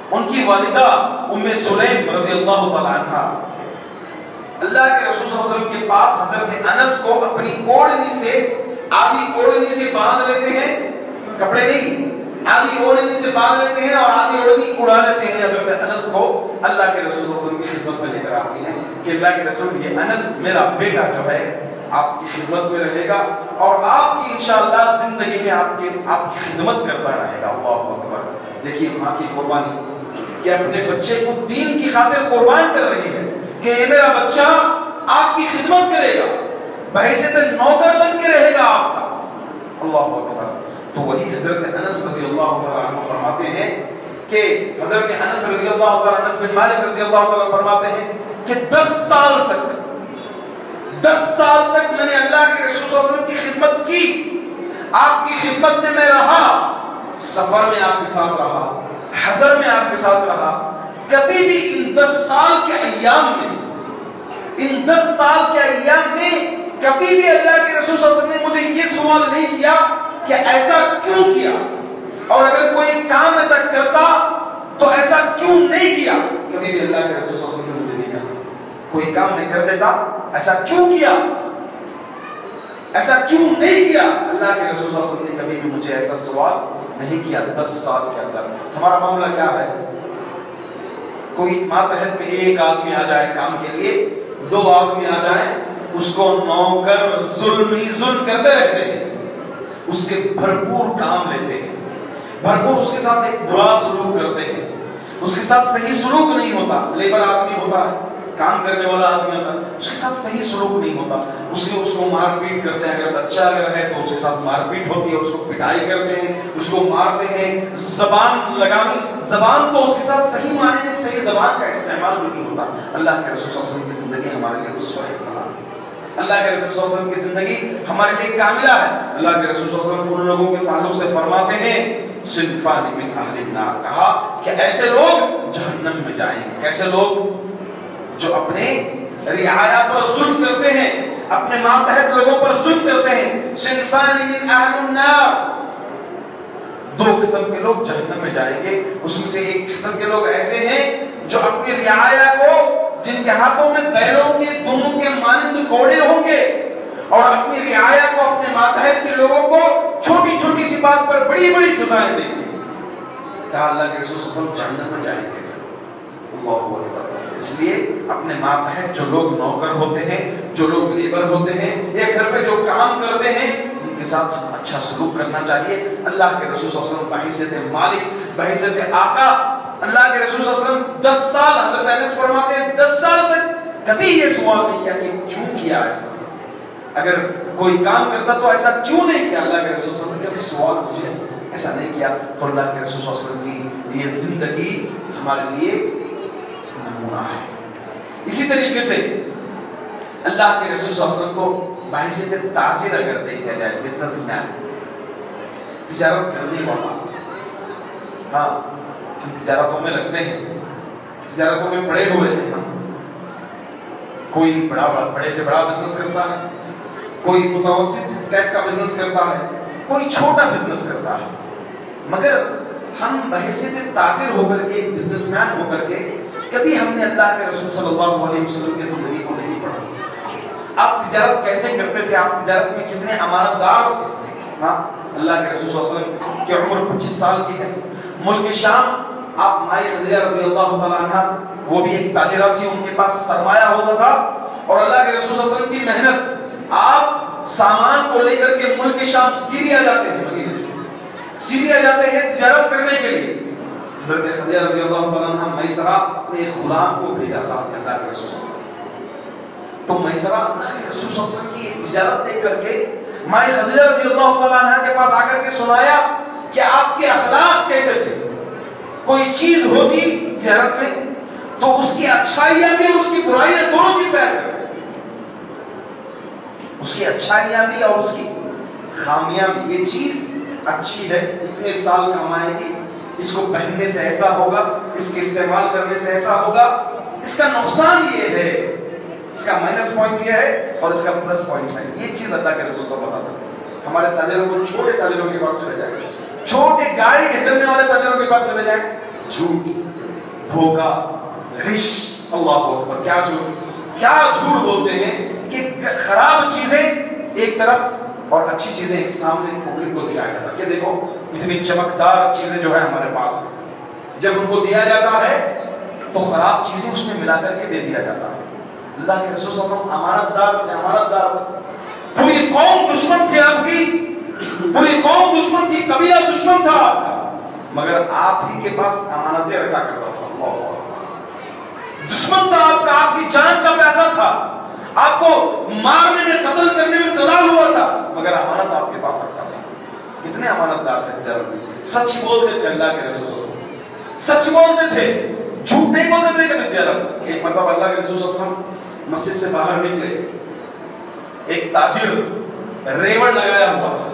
ان کی والدہ ام سلیم رضی اللہ تعالی عنہ اللہ کے رسول صلی اللہ علیہ وسلم کے پاس حضرت انس کو اپنی اوڑھنی سے آدھی اوڑھنی سے باندھ لیتے ہیں، کپڑے نہیں، آدھی اوڑھنی سے باندھ لیتے ہیں اور آدھی اوڑھنی اڑا لیتے ہیں. حضرت انس کو اللہ کے رسول صلی اللہ علیہ وسلم کی خدمت میں لے کر آتی ہیں کہ اللہ کے رسول یہ انس میرا بیٹا جو ہے آپ کی خدمت میں رہے گا اور آپ کی انشاءاللہ زندگی میں آپ کی آپ کی خدمت کرتا رہے گا. اللہ اکبر. دیکھیے ماں کی قربانی کہ اپنے بچے کو دین کی خاطر قربان کر رہی ہے کہ یہ میرا بچہ آپ کی خدمت کرے گا، بحیثیت نوکر بن کے رہے گا آپ کا. اللہ اکبر. تو وہی حضرت انس رضی اللہ تعالیٰ عنہ فرماتے ہیں کہ حضرت انس رضی اللہ تعالیٰ عنہ بن مالک رضی اللہ تعالیٰ فرماتے ہیں کہ دس سال تک دس سال تک میں نے اللہ کے رسول صلی اللہ علیہ وسلم کی خدمت کی، آپ کی خدمت میں میں رہا، سفر میں آپ کے ساتھ رہا، حضر میں آپ کے ساتھ رہا. کبھی بھی ان دس سال کے ایام میں ان دس سال کے ایام میں کبھی بھی اللہ کے رسول صلی اللہ علیہ وسلم نے مجھے یہ سوال نہیں کیا کہ ایسا کیوں کیا، اور اگر کوئی کام ایسا کرتا تو ایسا کیوں نہیں کیا. کبھی بھی اللہ کے رسول صلی اللہ علیہ وسلم نے مجھے نہیں کہا کوئی کام میں کر دیتا ایسا کیوں کیا، ایسا کیوں نہیں کیا. اللہ کے رسول صلی اللہ علیہ وسلم نے کبھی بھی مجھے ایسا سوال نہیں کیا. دس سال کے اندر ہمارا معاملہ کیا ہے؟ کوئی ماتحت میں ایک آدمی آ جائے کام کے لیے، دو آدمی آ جائیں، اس کو نوکر ظلم ہی ظلم کرتے رہتے ہیں، اس کے بھرپور کام لیتے ہیں، بھرپور اس کے ساتھ ایک برا سلوک کرتے ہیں، اس کے ساتھ صحیح سلوک نہیں ہوتا. لیبر آدمی ہوتا ہے، کام کرنے والا آدمی ہوتا ہے، اس کے ساتھ صحیح سلوک نہیں ہوتا، اس کے اس کو مار پیٹ کرتے ہیں. اگر بچہ اگر ہے تو اس کے ساتھ مار پیٹ ہوتی ہے، اس کو پٹائی کرتے ہیں، اس کو مارتے ہیں. زبان لگامی زبان تو اس کے ساتھ صحیح معنی میں صحیح زبان کا استعمال بھی نہیں ہوتا. اللہ کے رسول صلی اللہ علیہ وسلم کی زندگی ہمارے لیے اسوہ حسنہ ہے. اللہ کے رسول صلی اللہ علیہ وسلم کی زندگی ہمارے لیے کاملہ ہے. اللہ کے رسول صلی اللہ علیہ وسلم ان لوگوں کے تعلق سے فرماتے ہیں صنفان من اہل النار، کہا کہ ایسے لوگ جہنم میں جائیں گے. کیسے لوگ؟ جو اپنے رعایا پر ظلم کرتے ہیں، اپنے ماتحت لوگوں پر ظلم کرتے ہیں. صنفان من اہل النار، دو قسم کے لوگ جہنم میں جائیں گے. اس میں سے ایک قسم کے لوگ ایسے ہیں جو اپنی رعایا کو، جن کے ہاتھوں میں بیلوں کے دموں کے مانند کوڑے ہوں گے، اور اپنی رعایا کو، اپنے ماتحت کے لوگوں کو چھوٹی چھوٹی سی بات پر بڑی بڑی سزائیں دیں گے. کہا اللہ کے رسول صلی اللہ علیہ وسلم جہنم میں جائیں گے. اللہ اکبر. اس لیے اپنے ماتحت جو لوگ نوکر ہوتے ہیں، جو لوگ لیبر ہوتے ہیں، یا گھر پہ جو کام کرتے ہیں، ان کے ساتھ ہم اچھا سلوک کرنا چاہیے. اللہ کے رسول صلی اللہ علیہ وسلم بحیثیت مالک، بحیثیت آقا، اللہ کے رسول صلی اللہ علیہ وسلم دس سال، حضرت انس فرماتے ہیں دس سال تک کبھی یہ سوال نہیں کیا کہ کیوں کیا ایسا. اگر کوئی کام کرتا تو ایسا کیوں نہیں کیا. اللہ کے رسول صلی اللہ علیہ وسلم نے کبھی سوال مجھے ایسا نہیں کیا. تو اللہ کے رسول صلی اللہ علیہ وسلم کی یہ زندگی ہمارے لیے نمونہ ہے. اسی طریقے سے اللہ کے رسول صلی اللہ علیہ وسلم کو بحیثیت تاجر اگر دیکھا جائے، بزنس مین، تجارت کرنے والا، ہاں ہم تجارتوں میں لگتے ہیں، تجارتوں میں پڑے ہوئے ہیں. ہم کوئی بڑا بڑا بڑے سے بڑا بزنس کرتا ہے، کوئی متوسط ٹائپ کا بزنس کرتا ہے، کوئی چھوٹا بزنس کرتا ہے. مگر ہم بحیثیت تاجر ہو کر کے، بزنس مین ہو کر کے، کبھی ہم نے اللہ کے رسول صلی اللہ علیہ وسلم کی زندگی کو نہیں پڑھا. آپ تجارت کیسے کرتے تھے؟ آپ تجارت میں کتنے امانت دار تھے؟ ہاں اللہ کے رسول صلی اللہ علیہ وسلم کی عمر پچیس سال کی ہے. ملک شام آپ مائی خدیجہ رضی اللہ تعالیٰ عنہ، وہ بھی ایک تاجرہ تھی، ان کے پاس سرمایہ ہوتا تھا، اور اللہ کے رسول صلی اللہ علیہ وسلم کی محنت، آپ سامان کو لے کر کے ملک شام سیریا جاتے ہیں، مدینے سے سیریا جاتے ہیں تجارت کرنے کے لیے. حضرت خدیجہ رضی اللہ تعالیٰ عنہ میسرہ اپنے ایک غلام کو بھیجا ساتھ میں اللہ کے رسول صلی اللہ علیہ وسلم. تو میسرہ اللہ کے رسول صلی اللہ علیہ وسلم کی تجارت دیکھ کر کے مائی خدیجہ رضی اللہ تعالیٰ عنہ کے پاس آ کر کے سنایا کہ آپ کے اخلاق کیسے تھے. کوئی چیز ہوتی تجارت میں تو اس کی اچھائیاں بھی اور اس کی برائیاں دونوں چیز بیان کرتے، اس کی اچھائیاں بھی اور اس کی خامیاں بھی. یہ چیز اچھی ہے، اتنے سال کمائے گی، اس کو پہننے سے ایسا ہوگا، اس کے استعمال کرنے سے ایسا ہوگا، اس کا نقصان یہ ہے، اس کا مائنس پوائنٹ یہ ہے اور اس کا پلس پوائنٹ ہے. یہ چیز اللہ کے رسول صلی اللہ علیہ وسلم ہمارے تاجروں کو، چھوٹے تاجروں کے پاس چلے جائیں، چھوٹے گاڑی ڈھکلنے والے تاجروں کے پاس چلے جائیں، جھوٹ دھوکہ، غش، اللہ اکبر، کیا جھوٹ کیا جھوٹ بولتے ہیں کہ خراب چیزیں ایک طرف اور اچھی چیزیں ایک سامنے پبلک کو دیا جاتا ہے کہ دیکھو اتنی چمکدار چیزیں جو ہے ہمارے پاس ہیں، جب ان کو دیا جاتا ہے تو خراب چیزیں اس میں ملا کر کے دے دیا جاتا ہے۔ اللہ کے رسول صلی اللہ علیہ وسلم امانت دار تھے، امانت دار تھے، پوری قوم دشمن تھی آپ کی، پوری قوم دشمن تھی، قبیلہ دشمن تھا آپ کا، مگر آپ ہی کے پاس امانتیں رکھا کرتا تھا۔ اللہ اکبر، دشمن تھا آپ کا، آپ کی جان کا پیسہ تھا، آپ کو مارنے میں، قتل کرنے میں تلا ہوا تھا، مگر امانت آپ کے پاس رکھتا تھا۔ کتنے امانت دار تھے تجارت میں، سچ بولتے تھے اللہ کے رسول صلی اللہ علیہ وسلم، سچ بولتے تھے، جھوٹ نہیں بولتے تھے کبھی تجارت۔ ایک مرتبہ اللہ کے رسول صلی اللہ علیہ وسلم مسجد سے باہر نکلے، ایک تاجر ریوڑ لگایا ہوا تھا،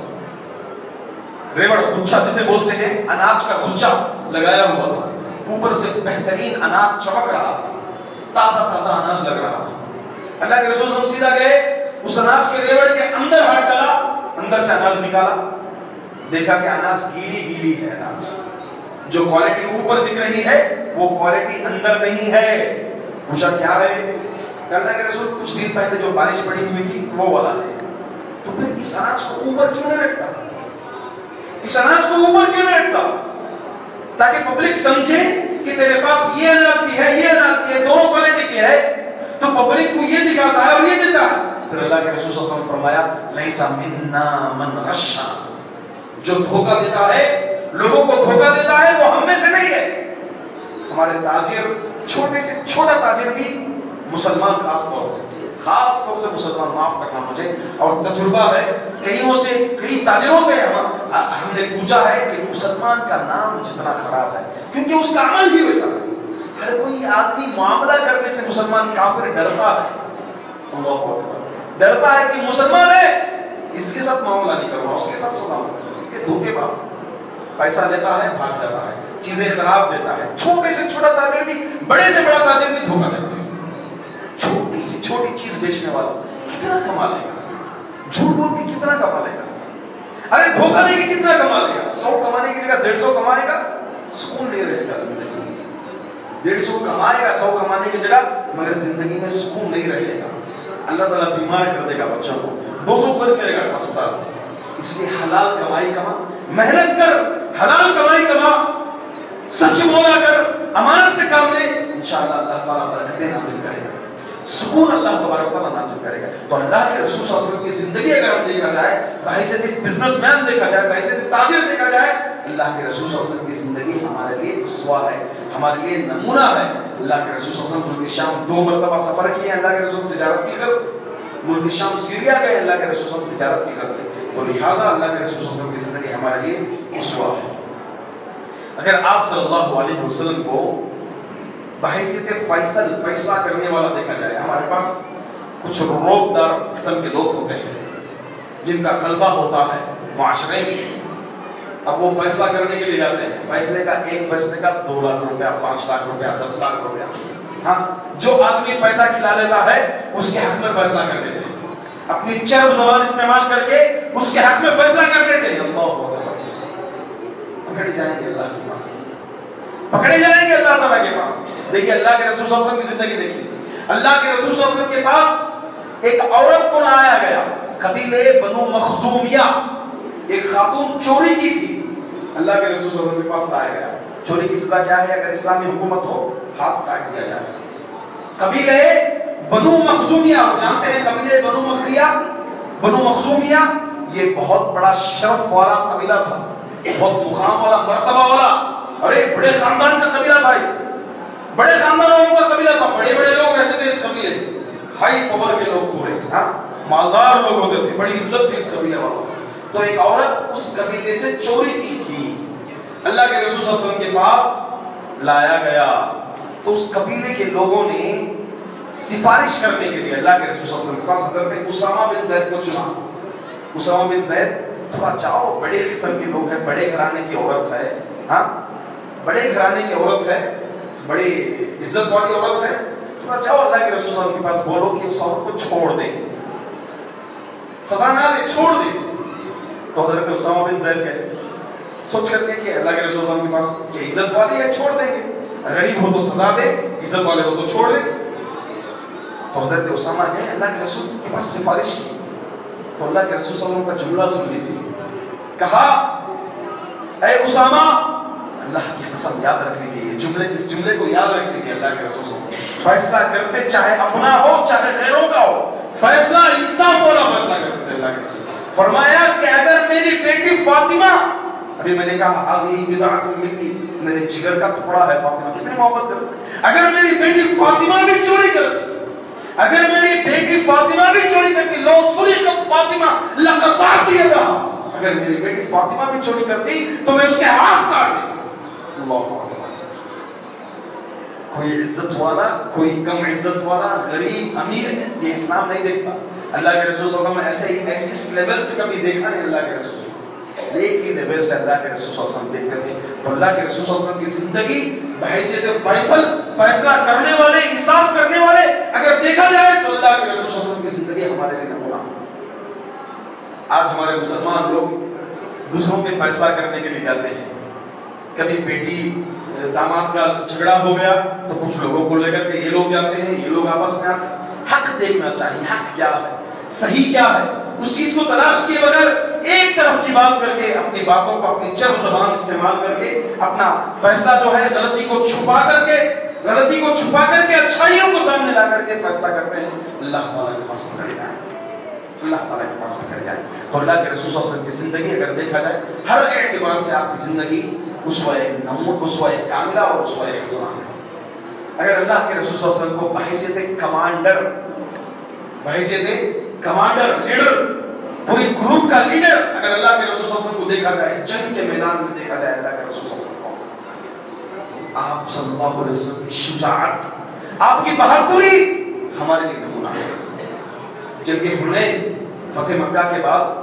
ریوڑ گچھا جسے بولتے ہیں، اناج کا گچھا لگایا ہوا تھا، اوپر سے بہترین اناج چمک رہا تھا، تازہ تازہ اناج لگ رہا تھا۔ اللہ کے رسول صلی اللہ علیہ وسلم سیدھا گئے، اس اناج کے ریوڑ کے اندر ہاتھ ڈالا، اندر سے اناج نکالا، دیکھا کہ اناج گیلی گیلی ہے، اناج جو کوالٹی اوپر دکھ رہی ہے وہ کوالٹی اندر نہیں ہے۔ پوچھا کیا ہے؟ اللہ کے رسول کچھ دن پہلے جو بارش پڑی ہوئی تھی وہ والا ہے۔ تو پھر اس اناج کو اوپر کیوں نہیں رکھتا؟ اس اناج کو اوپر کیوں نہیں رکھتا؟ تاکہ پبلک سمجھے کہ تیرے پاس یہ اناج بھی ہے، یہ اناج بھی ہے، دونوں کوالٹی کے ہے، تو پبلک کو یہ دکھاتا ہے اور یہ دیتا ہے۔ پھر اللہ کے رسول صلی اللہ علیہ وسلم فرمایا لیسا منا من غشا، جو دھوکہ دیتا ہے، لوگوں کو دھوکہ دیتا ہے، وہ ہم میں سے نہیں ہے۔ ہمارے تاجر، چھوٹے سے چھوٹا تاجر بھی مسلمان، خاص طور سے خاص طور سے مسلمان، معاف کرنا مجھے، اور تجربہ ہے کئیوں سے، کئی تاجروں سے ہم ہم نے پوچھا ہے کہ مسلمان کا نام جتنا خراب ہے کیونکہ اس کا عمل ہی ویسا ہے۔ ہر کوئی آدمی معاملہ کرنے سے مسلمان کافر ڈرتا ہے، اللہ اکبر، ڈرتا ہے کہ مسلمان ہے، اس کے ساتھ معاملہ نہیں کروں گا، اس کے ساتھ سودا نہیں، یہ دھوکے باز ہے، پیسہ لیتا ہے، بھاگ جاتا ہے، چیزیں خراب دیتا ہے۔ چھوٹے سے چھوٹا تاجر بھی، بڑے سے بڑا تاجر بھی دھوکہ دیتا ہے۔ چھوٹی سی چھوٹی چیز بیچنے والا کتنا کما لے گا، جھوٹ بول کے کتنا کما لے گا، ارے دھوکہ دے کے کتنا کما لے گا، سو کمانے کی جگہ ڈیڑھ سو کمائے گا، سکون نہیں رہے گا زندگی میں۔ ڈیڑھ سو کمائے گا سو کمانے کی جگہ، مگر زندگی میں سکون نہیں رہے گا، اللہ تعالیٰ بیمار کر دے گا بچوں کو، دو سو خرچ کرے گا ہسپتال۔ اس لیے حلال کمائی کما، محنت کر، حلال کمائی کما، سچ بولا کر، امانت سے کام لے، انشاءاللہ اللہ تعالیٰ برکتیں نازل کرے گا، سکون اللہ تبارک تعالیٰ نازل کرے گا۔ تو اللہ کے رسول صلی اللہ علیہ وسلم کی زندگی اگر ہم دیکھا جائے، بحیثیت ایک بزنس مین دیکھا جائے، بحیثیت تاجر دیکھا جائے، اللہ کے رسول صلی اللہ علیہ وسلم کی زندگی ہمارے لیے اسوا ہے، ہمارے لیے نمونہ ہے۔ اللہ کے رسول صلی اللہ علیہ وسلم ملک شام دو مرتبہ سفر کیے، اللہ کے رسول تجارت کی غرض سے، ملک شام سیریا گئے اللہ کے رسول صلی اللہ علیہ وسلم تجارت کی غرض سے، تو لہٰذا اللہ کے رسول صلی اللہ علیہ وسلم کی زندگی ہمارے لیے اسوا ہے۔ اگر آپ صلی اللہ علیہ وسلم کو بحیثیت فیصل فیصلہ کرنے والا دیکھا جائے، ہمارے پاس کچھ روب دار قسم کے لوگ ہوتے ہیں جن کا غلبہ ہوتا ہے معاشرے میں، اب وہ فیصلہ کرنے کے لیے جاتے ہیں، فیصلے کا ایک فیصلے کا دو لاکھ روپیہ، پانچ لاکھ روپیہ، دس لاکھ روپیہ، ہاں جو آدمی پیسہ کھلا لیتا ہے اس کے حق میں فیصلہ کر دیتے ہیں، اپنی چرب زبان استعمال کر کے اس کے حق میں فیصلہ کر دیتے ہیں۔ اللہ اکبر، پکڑے جائیں گے اللہ کے پاس، پکڑے جائیں گے اللہ تعالیٰ کے پاس۔ دیکھیے اللہ کے رسول صلی اللہ علیہ وسلم کی زندگی دیکھیے، اللہ کے رسول صلی اللہ علیہ وسلم کے پاس ایک عورت کو لایا گیا، قبیلے بنو مخزومیہ، ایک خاتون چوری کی تھی، اللہ کے رسول صلی اللہ علیہ وسلم کے پاس لایا گیا۔ چوری کی سزا کیا ہے؟ اگر اسلامی حکومت ہو ہاتھ کاٹ دیا جائے۔ قبیلے بنو مخزومیہ، جانتے ہیں قبیلے بنو مخزیہ، بنو مخزومیہ، یہ بہت بڑا شرف والا قبیلہ تھا، بہت مقام والا، مرتبہ والا، اور ایک بڑے خاندان کا قبیلہ تھا، بڑے خاندان والوں کا قبیلہ تھا، بڑے بڑے لوگ رہتے تھے اس قبیلے، ہائی پاور کے لوگ پورے، ہاں مالدار لوگ ہوتے تھے، بڑی عزت تھی اس قبیلے والوں۔ تو ایک عورت اس قبیلے سے چوری کی تھی، اللہ کے رسول صلی اللہ علیہ وسلم کے پاس لایا گیا، تو اس قبیلے کے لوگوں نے سفارش کرنے کے لیے اللہ کے رسول صلی اللہ علیہ وسلم کے پاس حضرت اسامہ بن زید کو چنا۔ اسامہ بن زید تھوڑا جاؤ، بڑے قسم کے لوگ ہیں، بڑے گھرانے کی عورت ہے، ہاں بڑے گھرانے کی عورت ہے، بڑی عزت والی عورت ہے، تھوڑا جاؤ اللہ کے رسول صلی اللہ علیہ وسلم کے پاس بولو کہ اس عورت کو چھوڑ دیں، سزا نہ دے، چھوڑ دیں۔ تو حضرت اسامہ بن زید گئے، سوچ کر کے کہ اللہ کے رسول صلی اللہ علیہ وسلم کے پاس کہ عزت والی ہے، چھوڑ دیں گے۔ غریب ہو تو سزا دے، عزت والے ہو تو چھوڑ دے۔ تو حضرت اسامہ نے اللہ کے رسول کے پاس سفارش کی، تو اللہ کے رسول صلی اللہ علیہ وسلم کا جملہ سن لیجیے، کہا اے اسامہ اللہ کی قسم یاد رکھ لیجیے، یہ جملے اس جملے کو یاد رکھ لیجیے، اللہ کے رسول صلی اللہ علیہ وسلم فیصلہ کرتے چاہے اپنا ہو چاہے غیروں کا ہو، فیصلہ انصاف والا فیصلہ کرتے تھے اللہ کے رسول۔ فرمایا کہ اگر میری بیٹی فاطمہ، ابھی میں نے کہا هذه بضعة مني، میرے جگر کا ٹکڑا ہے فاطمہ، کتنی محبت کرتے ہیں، اگر میری بیٹی فاطمہ بھی چوری کرتی، اگر میری بیٹی فاطمہ بھی چوری کرتی، لو سرقت فاطمہ لقطعت یدها، اگر میری بیٹی فاطمہ بھی چوری کرتی تو میں اس کے ہاتھ کاٹ دیتا۔ اللہ اکبر۔ کوئی عزت والا، کوئی کم عزت والا، غریب امیر ہے، یہ اسلام نہیں دیکھتا۔ اللہ کے رسول صلی اللہ علیہ وسلم ایسے ہی اس لیول سے کبھی دیکھا نہیں اللہ کے رسول صلی اللہ علیہ وسلم، ایک ہی لیول سے اللہ کے رسول صلی اللہ علیہ وسلم دیکھتے تھے۔ تو اللہ کے رسول صلی اللہ علیہ وسلم کی زندگی بحیثیت فیصل فیصلہ کرنے والے، انصاف کرنے والے اگر دیکھا جائے تو اللہ کے رسول صلی اللہ علیہ وسلم کی زندگی ہمارے لیے نمونہ۔ آج ہمارے مسلمان لوگ دوسروں کے فیصلہ کرنے کے لیے جاتے ہیں، کبھی بیٹی داماد کا جھگڑا ہو گیا تو کچھ لوگوں کو لے کر کے یہ لوگ جاتے ہیں، یہ لوگ آپس میں آتے ہیں۔ حق دیکھنا چاہیے، حق کیا ہے، صحیح کیا ہے، اس چیز کو تلاش کیے بغیر ایک طرف کی بات کر کے، اپنی باتوں کو اپنی چرب زبان استعمال کر کے اپنا فیصلہ جو ہے غلطی کو چھپا کر کے غلطی کو چھپا کر کے اچھائیوں کو سامنے لا کر کے فیصلہ کرتے ہیں، اللہ تعالیٰ کے پاس پکڑ جائیں، اللہ تعالیٰ کے پاس پکڑ جائیں۔ تو اللہ کے رسول صلی اللہ علیہ وسلم کی زندگی اگر دیکھا جائے ہر اعتبار سے آپ کی زندگی اسوہ نمونہ، اسوہ کاملہ اور اسوہ حسنہ ہے۔ اگر اللہ کے رسول صلی اللہ علیہ وسلم کو بحیثیت کمانڈر بحیثیت کمانڈر لیڈر، پوری گروپ کا لیڈر اگر اللہ کے رسول صلی اللہ علیہ وسلم کو دیکھا جائے، جنگ کے میدان میں دیکھا جائے اللہ کے رسول صلی اللہ علیہ وسلم کو، آپ صلی اللہ علیہ وسلم کی شجاعت، آپ کی بہادری ہمارے لیے نمونہ ہے۔ جنگ حنین فتح مکہ کے بعد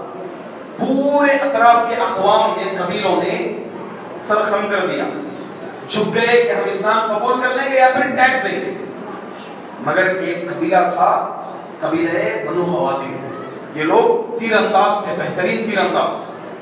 پورے اطراف کے اقوام نے، قبیلوں نے سر خم کر دیا، جھک گئے کہ ہم اسلام قبول کر لیں گے یا پھر ٹیکس دیں گے، مگر ایک قبیلہ تھا، قبیلہ بنو حوازن، یہ لوگ تیر انداز تھے، بہترین تیر انداز،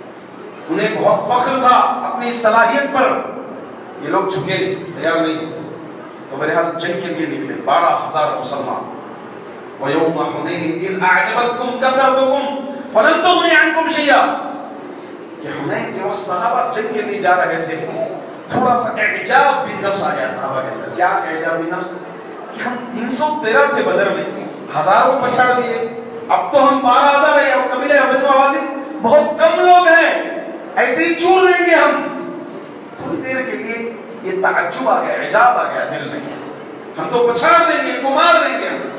انہیں بہت فخر تھا اپنی صلاحیت پر، یہ لوگ جھکے نہیں، تیار نہیں، تو میرے ہاتھ جنگ کے لیے نکلے بارہ ہزار مسلمان۔ وَيَوْمَ حُنَيْنٍ إِذْ أَعْجَبَتْكُمْ كَثْرَتُكُمْ فَلَمْ تُغْنِ عَنْكُمْ شَيْئًا، کہ حنین کے وقت صحابہ جنگ کے لیے جا رہے تھے، تھوڑا سا اعجاب بھی نفس آ گیا صحابہ کے اندر۔ کیا اعجاب بھی نفس؟ کہ ہم تین سو تیرہ تھے بدر میں، ہزاروں پچھاڑ دیے، اب تو ہم بارہ ہزار ہیں، اور قبیلہ بنو حوازن بہت کم لوگ ہیں، ایسے ہی چور لیں گے ہم۔ تھوڑی دیر کے لیے یہ تعجب آ گیا، اعجاب آ گیا دل میں، ہم تو پچھاڑ دیں گے، کو مار دیں گے ہم۔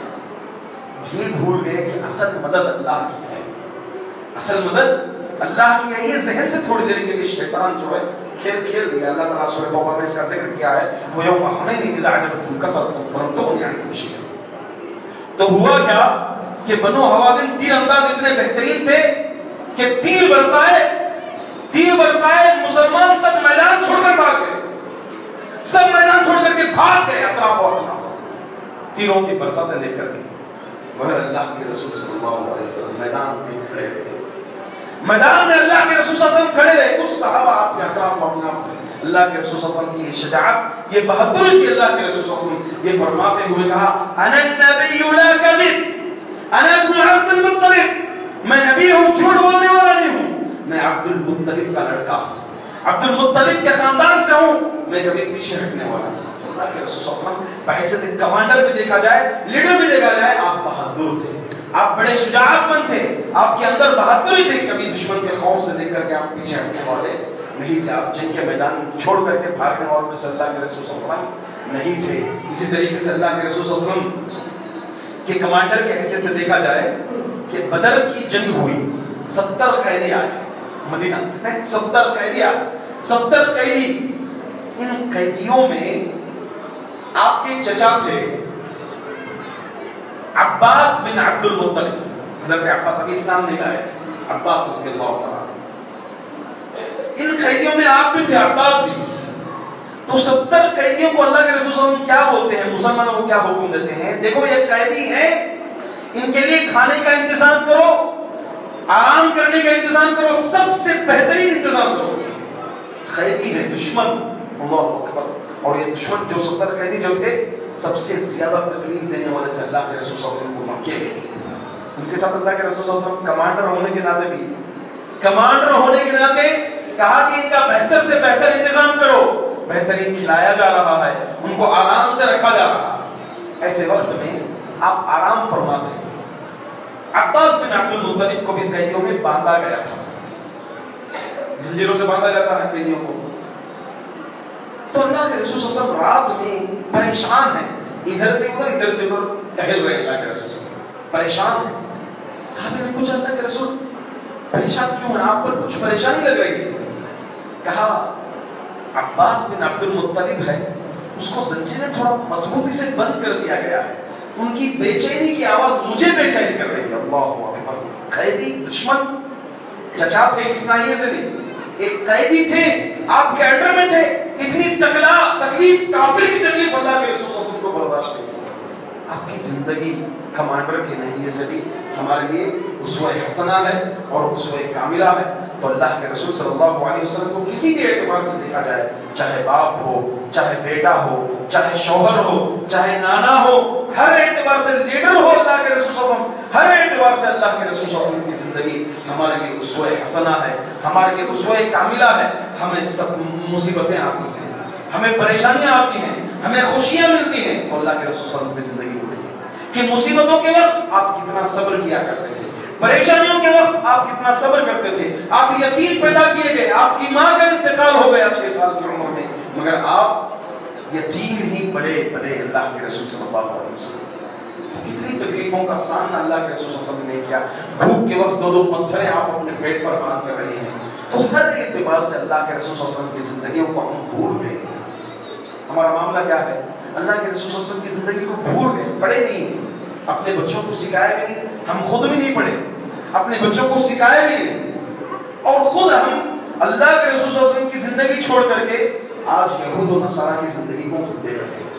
یہ بھول گئے کہ اصل مدد اللہ کی ہے، اصل مدد اللہ کی ہے۔ یہ ذہن سے تھوڑی دیر کے لیے شیطان جو ہے کھیل کھیل دیا۔ اللہ تعالیٰ سورہ توبہ میں اس کا ذکر کیا ہے، وَيَوْمَ حُنَيْنٍ إِذْ أَعْجَبَتْكُمْ كَثْرَتُكُمْ فَلَمْ تُغْنِ عَنْكُمْ شَيْئًا۔ تو ہوا کیا کہ بنو حوازن تیر انداز اتنے بہترین تھے کہ تیر برسائے تیر برسائے مسلمان سب میدان چھوڑ کر بھاگ گئے، سب میدان چھوڑ کر کے بھاگ گئے اطراف اور اطراف، تیروں کی برساتیں دیکھ کر کے۔ مگر اللہ کے رسول صلی اللہ علیہ وسلم میدان میں کھڑے رہے، میدان میں اللہ کے رسول صلی اللہ علیہ وسلم کھڑے رہے، کچھ صحابہ آپ کے اطراف و اطراف تھے۔ اللہ کے رسول صلی اللہ علیہ وسلم کی یہ شجاعت، یہ بہادری تھی۔ اللہ کے رسول صلی اللہ علیہ وسلم یہ فرماتے ہوئے کہا، انا النبی لا کذب، انا ابن عبد المطلب، میں نبی ہوں، جھوٹ بولنے والا نہیں ہوں، میں عبد المطلب کا لڑکا ہوں، عبد المطلب کے خاندان سے ہوں، میں کبھی پیچھے ہٹنے والا نہیں۔ اللہ کے رسول صلی اللہ علیہ وسلم بحیثیت کمانڈر بھی دیکھا جائے، لیڈر بھی دیکھا جائے، آپ بہادر تھے، آپ بڑے شجاعت مند تھے، آپ کے اندر بہادری تھی، کبھی دشمن کے خوف سے دیکھ کر کے آپ پیچھے ہٹنے والے نہیں تھے، آپ جنگ کے میدان چھوڑ کر کے بھاگنے والوں میں سے اللہ کے رسول صلی اللہ علیہ وسلم نہیں تھے۔ اسی طریقے سے اللہ کے رسول صلی اللہ علیہ وسلم کے کمانڈر کے حیثیت سے دیکھا جائے کہ بدر کی جنگ ہوئی، ستر قیدی آئے مدینہ، ستر قیدی آئے، ستر قیدی، ان قیدیوں میں آپ کے چچا تھے عباس بن عبد المطلب، حضرت عباس ابھی اسلام نہیں لائے تھے، عباس رضی اللہ تعالیٰ، ان قیدیوں میں آپ بھی تھے، عباس بھی۔ تو ستر قیدیوں کو اللہ کے رسول صلی اللہ علیہ وسلم کیا بولتے ہیں، مسلمانوں کو کیا حکم دیتے ہیں؟ دیکھو یہ قیدی ہیں، ان کے لیے کھانے کا انتظام کرو، آرام کرنے کا انتظام کرو، سب سے بہترین انتظام کرو۔ قیدی ہے، دشمن، اللہ اکبر، اور یہ دشمن جو ستر قیدی جو تھے سب سے زیادہ تکلیف دینے والے تھے اللہ کے رسول صلی اللہ علیہ وسلم کو مکے میں. ان کے ساتھ اللہ کے رسول صلی اللہ علیہ وسلم کمانڈر ہونے کے ناطے بھی کمانڈر ہونے کے ناطے کہا کہ ان کا بہتر سے بہتر انتظام کرو. بہترین کھلایا جا رہا ہے, ان کو آرام سے رکھا جا رہا ہے. ایسے وقت میں آپ آرام فرماتے ہیں. عباس بن عبد المطلب کو بھی قیدیوں میں باندھا گیا تھا, زنجیروں سے باندھا جاتا ہے قیدیوں کو. تو اللہ کے رسول صلی اللہ علیہ وسلم رات میں پریشان ہیں, ادھر سے ادھر ادھر سے ادھر ٹہل رہے ہیں. اللہ کے رسول صلی اللہ علیہ وسلم پریشان ہیں. صحابہ نے پوچھا اللہ کے رسول پریشان کیوں ہیں, آپ پر کچھ پریشانی لگ رہی ہے. کہا عباس بن عبد المطلب ہے, اس کو زنجیریں تھوڑا مضبوطی سے بند کر دیا گیا ہے, ان کی بے چینی کی آواز مجھے بے چین کر رہی ہے. اللہ اکبر. قیدی دشمن چچا تھے, اس ناحیے سے نہیں, ایک قیدی تھے, آپ کے انڈر میں تھے. اتنی تکلا تکلیف کافر کی تکلیف اللہ کے رسول صلی اللہ علیہ وسلم کو برداشت نہیں تھی. آپ کی زندگی کمانڈر کے ناحیے سے بھی ہمارے لیے اسوہ حسنہ ہے اور اسوہ کاملہ ہے. تو اللہ کے رسول صلی اللہ علیہ وسلم کو کسی بھی اعتبار سے دیکھا جائے, چاہے باپ ہو, چاہے بیٹا ہو, چاہے شوہر ہو, چاہے نانا ہو, ہر اعتبار سے لیڈر ہو, اللہ کے رسول صلی اللہ علیہ وسلم ہر اعتبار سے اللہ کے رسول صلی اللہ علیہ وسلم کی زندگی ہمارے لیے اسوہ حسنہ ہے, ہمارے لیے اسوہ کاملہ ہے. ہمیں سب مصیبتیں آتی ہیں, ہمیں پریشانیاں آتی ہیں, ہمیں خوشیاں ملتی ہیں, تو اللہ کے رسول صلی اللہ علیہ وسلم کی زندگی کو دیکھیں کہ مصیبتوں کے وقت آپ کتنا صبر کیا کرتے تھے, پریشانیوں کے وقت آپ کتنا صبر کرتے تھے. آپ یتیم پیدا کیے گئے, آپ کی ماں کا انتقال ہو گیا چھ سال کی عمر میں, مگر آپ یتیم ہی بڑے بڑے اللہ کے رسول صلی اللہ علیہ وسلم. کتنی تکلیفوں کا سامنا اللہ کے رسول صلی اللہ علیہ وسلم نے کیا. بھوک کے وقت دو دو پتھریں آپ اپنے پیٹ پر باندھ کر رہے ہیں. تو ہر اعتبار سے اللہ کے رسول صلی اللہ علیہ وسلم کی زندگیوں کو ہم بھول گئے. ہمارا معاملہ کیا ہے, اللہ کے رسول صلی اللہ علیہ وسلم کی زندگی کو بھول گئے, پڑھے نہیں, اپنے بچوں کو سکھایا بھی نہیں, ہم خود بھی نہیں پڑھے, اپنے بچوں کو سکھایا بھی نہیں, اور خود ہم اللہ کے رسول صلی اللہ علیہ وسلم کی زندگی چھوڑ کر کے آج یہود و نصارہ کی زندگی کو خود دے رہے ہیں.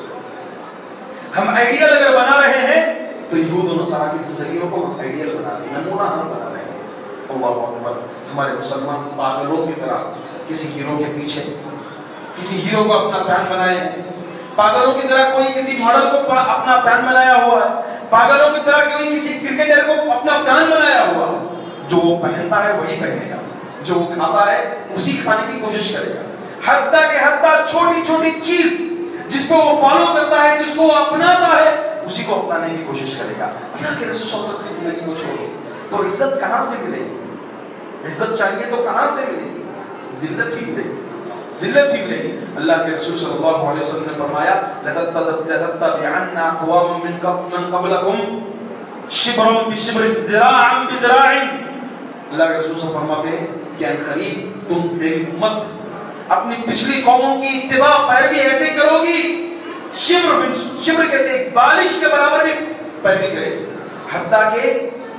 ہم آئیڈیل اگر بنا رہے ہیں تو یہود و نصارہ کی زندگیوں کو ہم آئیڈیل بنا رہے ہیں, نمونہ ہم بنا رہے ہیں. اللہ اکبر. ہمارے مسلمان پاگلوں کی طرح کسی ہیرو کے پیچھے, کسی ہیرو کو اپنا فین بنائے ہیں, پاگلوں کی طرح کوئی کسی ماڈل کو اپنا فین بنایا ہوا ہے, پاگلوں کی طرح کوئی کسی کرکٹر کو اپنا فین بنایا ہوا ہے. جو وہ پہنتا ہے وہی پہنے گا, جو وہ کھاتا ہے اسی کھانے کی کوشش کرے گا. حتیٰ کہ حتیٰ چھوٹی چھوٹی چیز جس کو وہ فالو کرتا ہے, جس کو وہ اپناتا ہے, اسی کو اپنانے کی کوشش کرے گا. اللہ کے رسول صلی اللہ علیہ وسلم کی زندگی کو چھوڑو تو عزت کہاں سے ملے گی؟ عزت چاہیے تو کہاں سے ملے گی؟ ذلت ہی ملے گی, ذلت ہی ملے گی. اللہ کے رسول صلی اللہ علیہ وسلم نے فرمایا لَتَتَّبِعَنَّ أَقْوَامًا مِّن قَبْلَكُمْ شِبْرًا بِشِبْرٍ ذِرَاعًا بِذِرَاعٍ. اللہ کے رسول صلی اللہ علیہ وسلم فرماتے ہیں کہ ان قریب تم میری امت اپنی پچھلی قوموں کی اتباع پیروی ایسے کرو گی, شبر بن شبر کہتے ہیں بالش کے برابر بھی پیروی کرے گی, حتیٰ کہ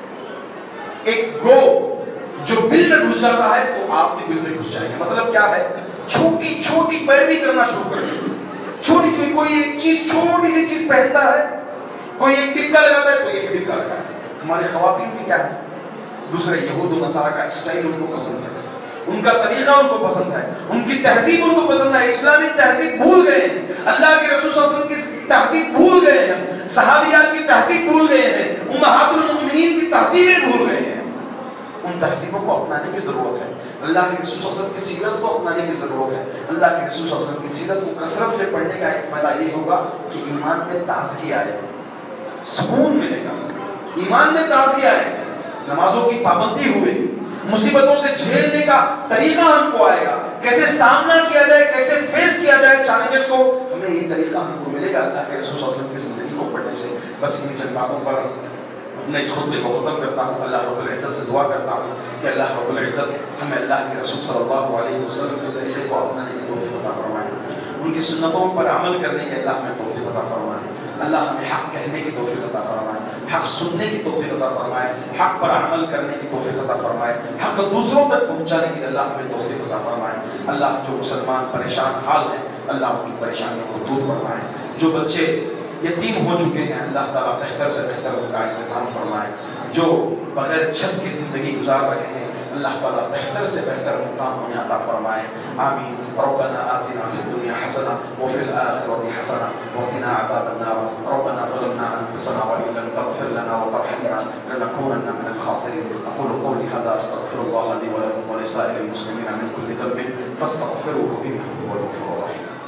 ایک گو جو بل میں گھس جاتا ہے تو آپ بھی بل میں گھس جائیں گے. مطلب کیا ہے, چھوٹی چھوٹی پیروی کرنا شروع کر دیں. چھوٹی چھوٹی کوئی ایک چیز چھوٹی سی چیز پہنتا ہے, کوئی ایک ٹکا لگاتا ہے تو ایک ٹکا لگا ہے. ہماری خواتین میں کیا ہے, دوسرے یہود و نصارہ کا اسٹائل ان کو پسند ہے, ان کا طریقہ ان کو پسند ہے, ان کی تہذیب ان کو پسند ہے. اسلامی تہذیب بھول گئے ہیں, اللہ کے رسول صلی اللہ علیہ وسلم کی تہذیب بھول گئے ہیں, صحابیات کی تہذیب بھول گئے ہیں, امہات المؤمنین کی تہذیبیں بھول گئے ہیں. ان تہذیبوں کو اپنانے کی ضرورت ہے. اللہ کے رسول صلی اللہ علیہ وسلم کی سیرت کو اپنانے کی ضرورت ہے. اللہ کے رسول صلی اللہ علیہ وسلم کی سیرت کو کثرت سے پڑھنے کا ایک فائدہ یہ ہوگا کہ ایمان میں تازگی آئے گا, سکون ملے گا, ایمان میں تازگی آئے گا, نمازوں کی پابندی ہوئے گی, مصیبتوں سے جھیلنے کا طریقہ ہم کو آئے گا, کیسے سامنا کیا جائے, کیسے فیس کیا جائے چیلنجز کو, ہمیں یہ طریقہ ہم کو ملے گا اللہ کے رسول صلی اللہ علیہ وسلم کی زندگی کو پڑھنے سے. بس انہی چند باتوں پر میں اس خطبے کو ختم کرتا ہوں. اللہ رب العزت سے دعا کرتا ہوں کہ اللہ رب العزت ہمیں اللہ کے رسول صلی اللہ علیہ وسلم کے طریقے کو اپنانے کی توفیق عطا فرمائے, ان کی سنتوں پر عمل کرنے کے اللہ ہمیں توفیق عطا فرمائے. اللہ ہمیں حق کہنے کی توفیق عطا فرمائے, حق سننے کی توفیق عطا فرمائے, حق پر عمل کرنے کی توفیق عطا فرمائے, حق دوسروں تک پہنچانے کی اللہ ہمیں توفیق عطا فرمائے. اللہ جو مسلمان پریشان حال ہیں اللہ ان کی پریشانیوں کو دور فرمائے. جو بچے یتیم ہو چکے ہیں اللہ تعالیٰ بہتر سے بہتر ان کا انتظام فرمائے. جو بغیر چھت کی زندگی گزار رہے ہیں اللہ تعالیٰ بہتر سے بہتر مقام انہیں عطا فرمائے. آمین. ربنا آتنا فی الدنیا حسنہ وفی الآخرۃ حسنہ وقنا عذاب النار. ربنا ظلمنا انفسنا وان لم تغفر لنا وترحمنا لنكونن من الخاسرين. اقول قولي هذا استغفر الله لي ولكم ولسائر المسلمين من كل ذنب فاستغفروه انه هو الغفور الرحيم.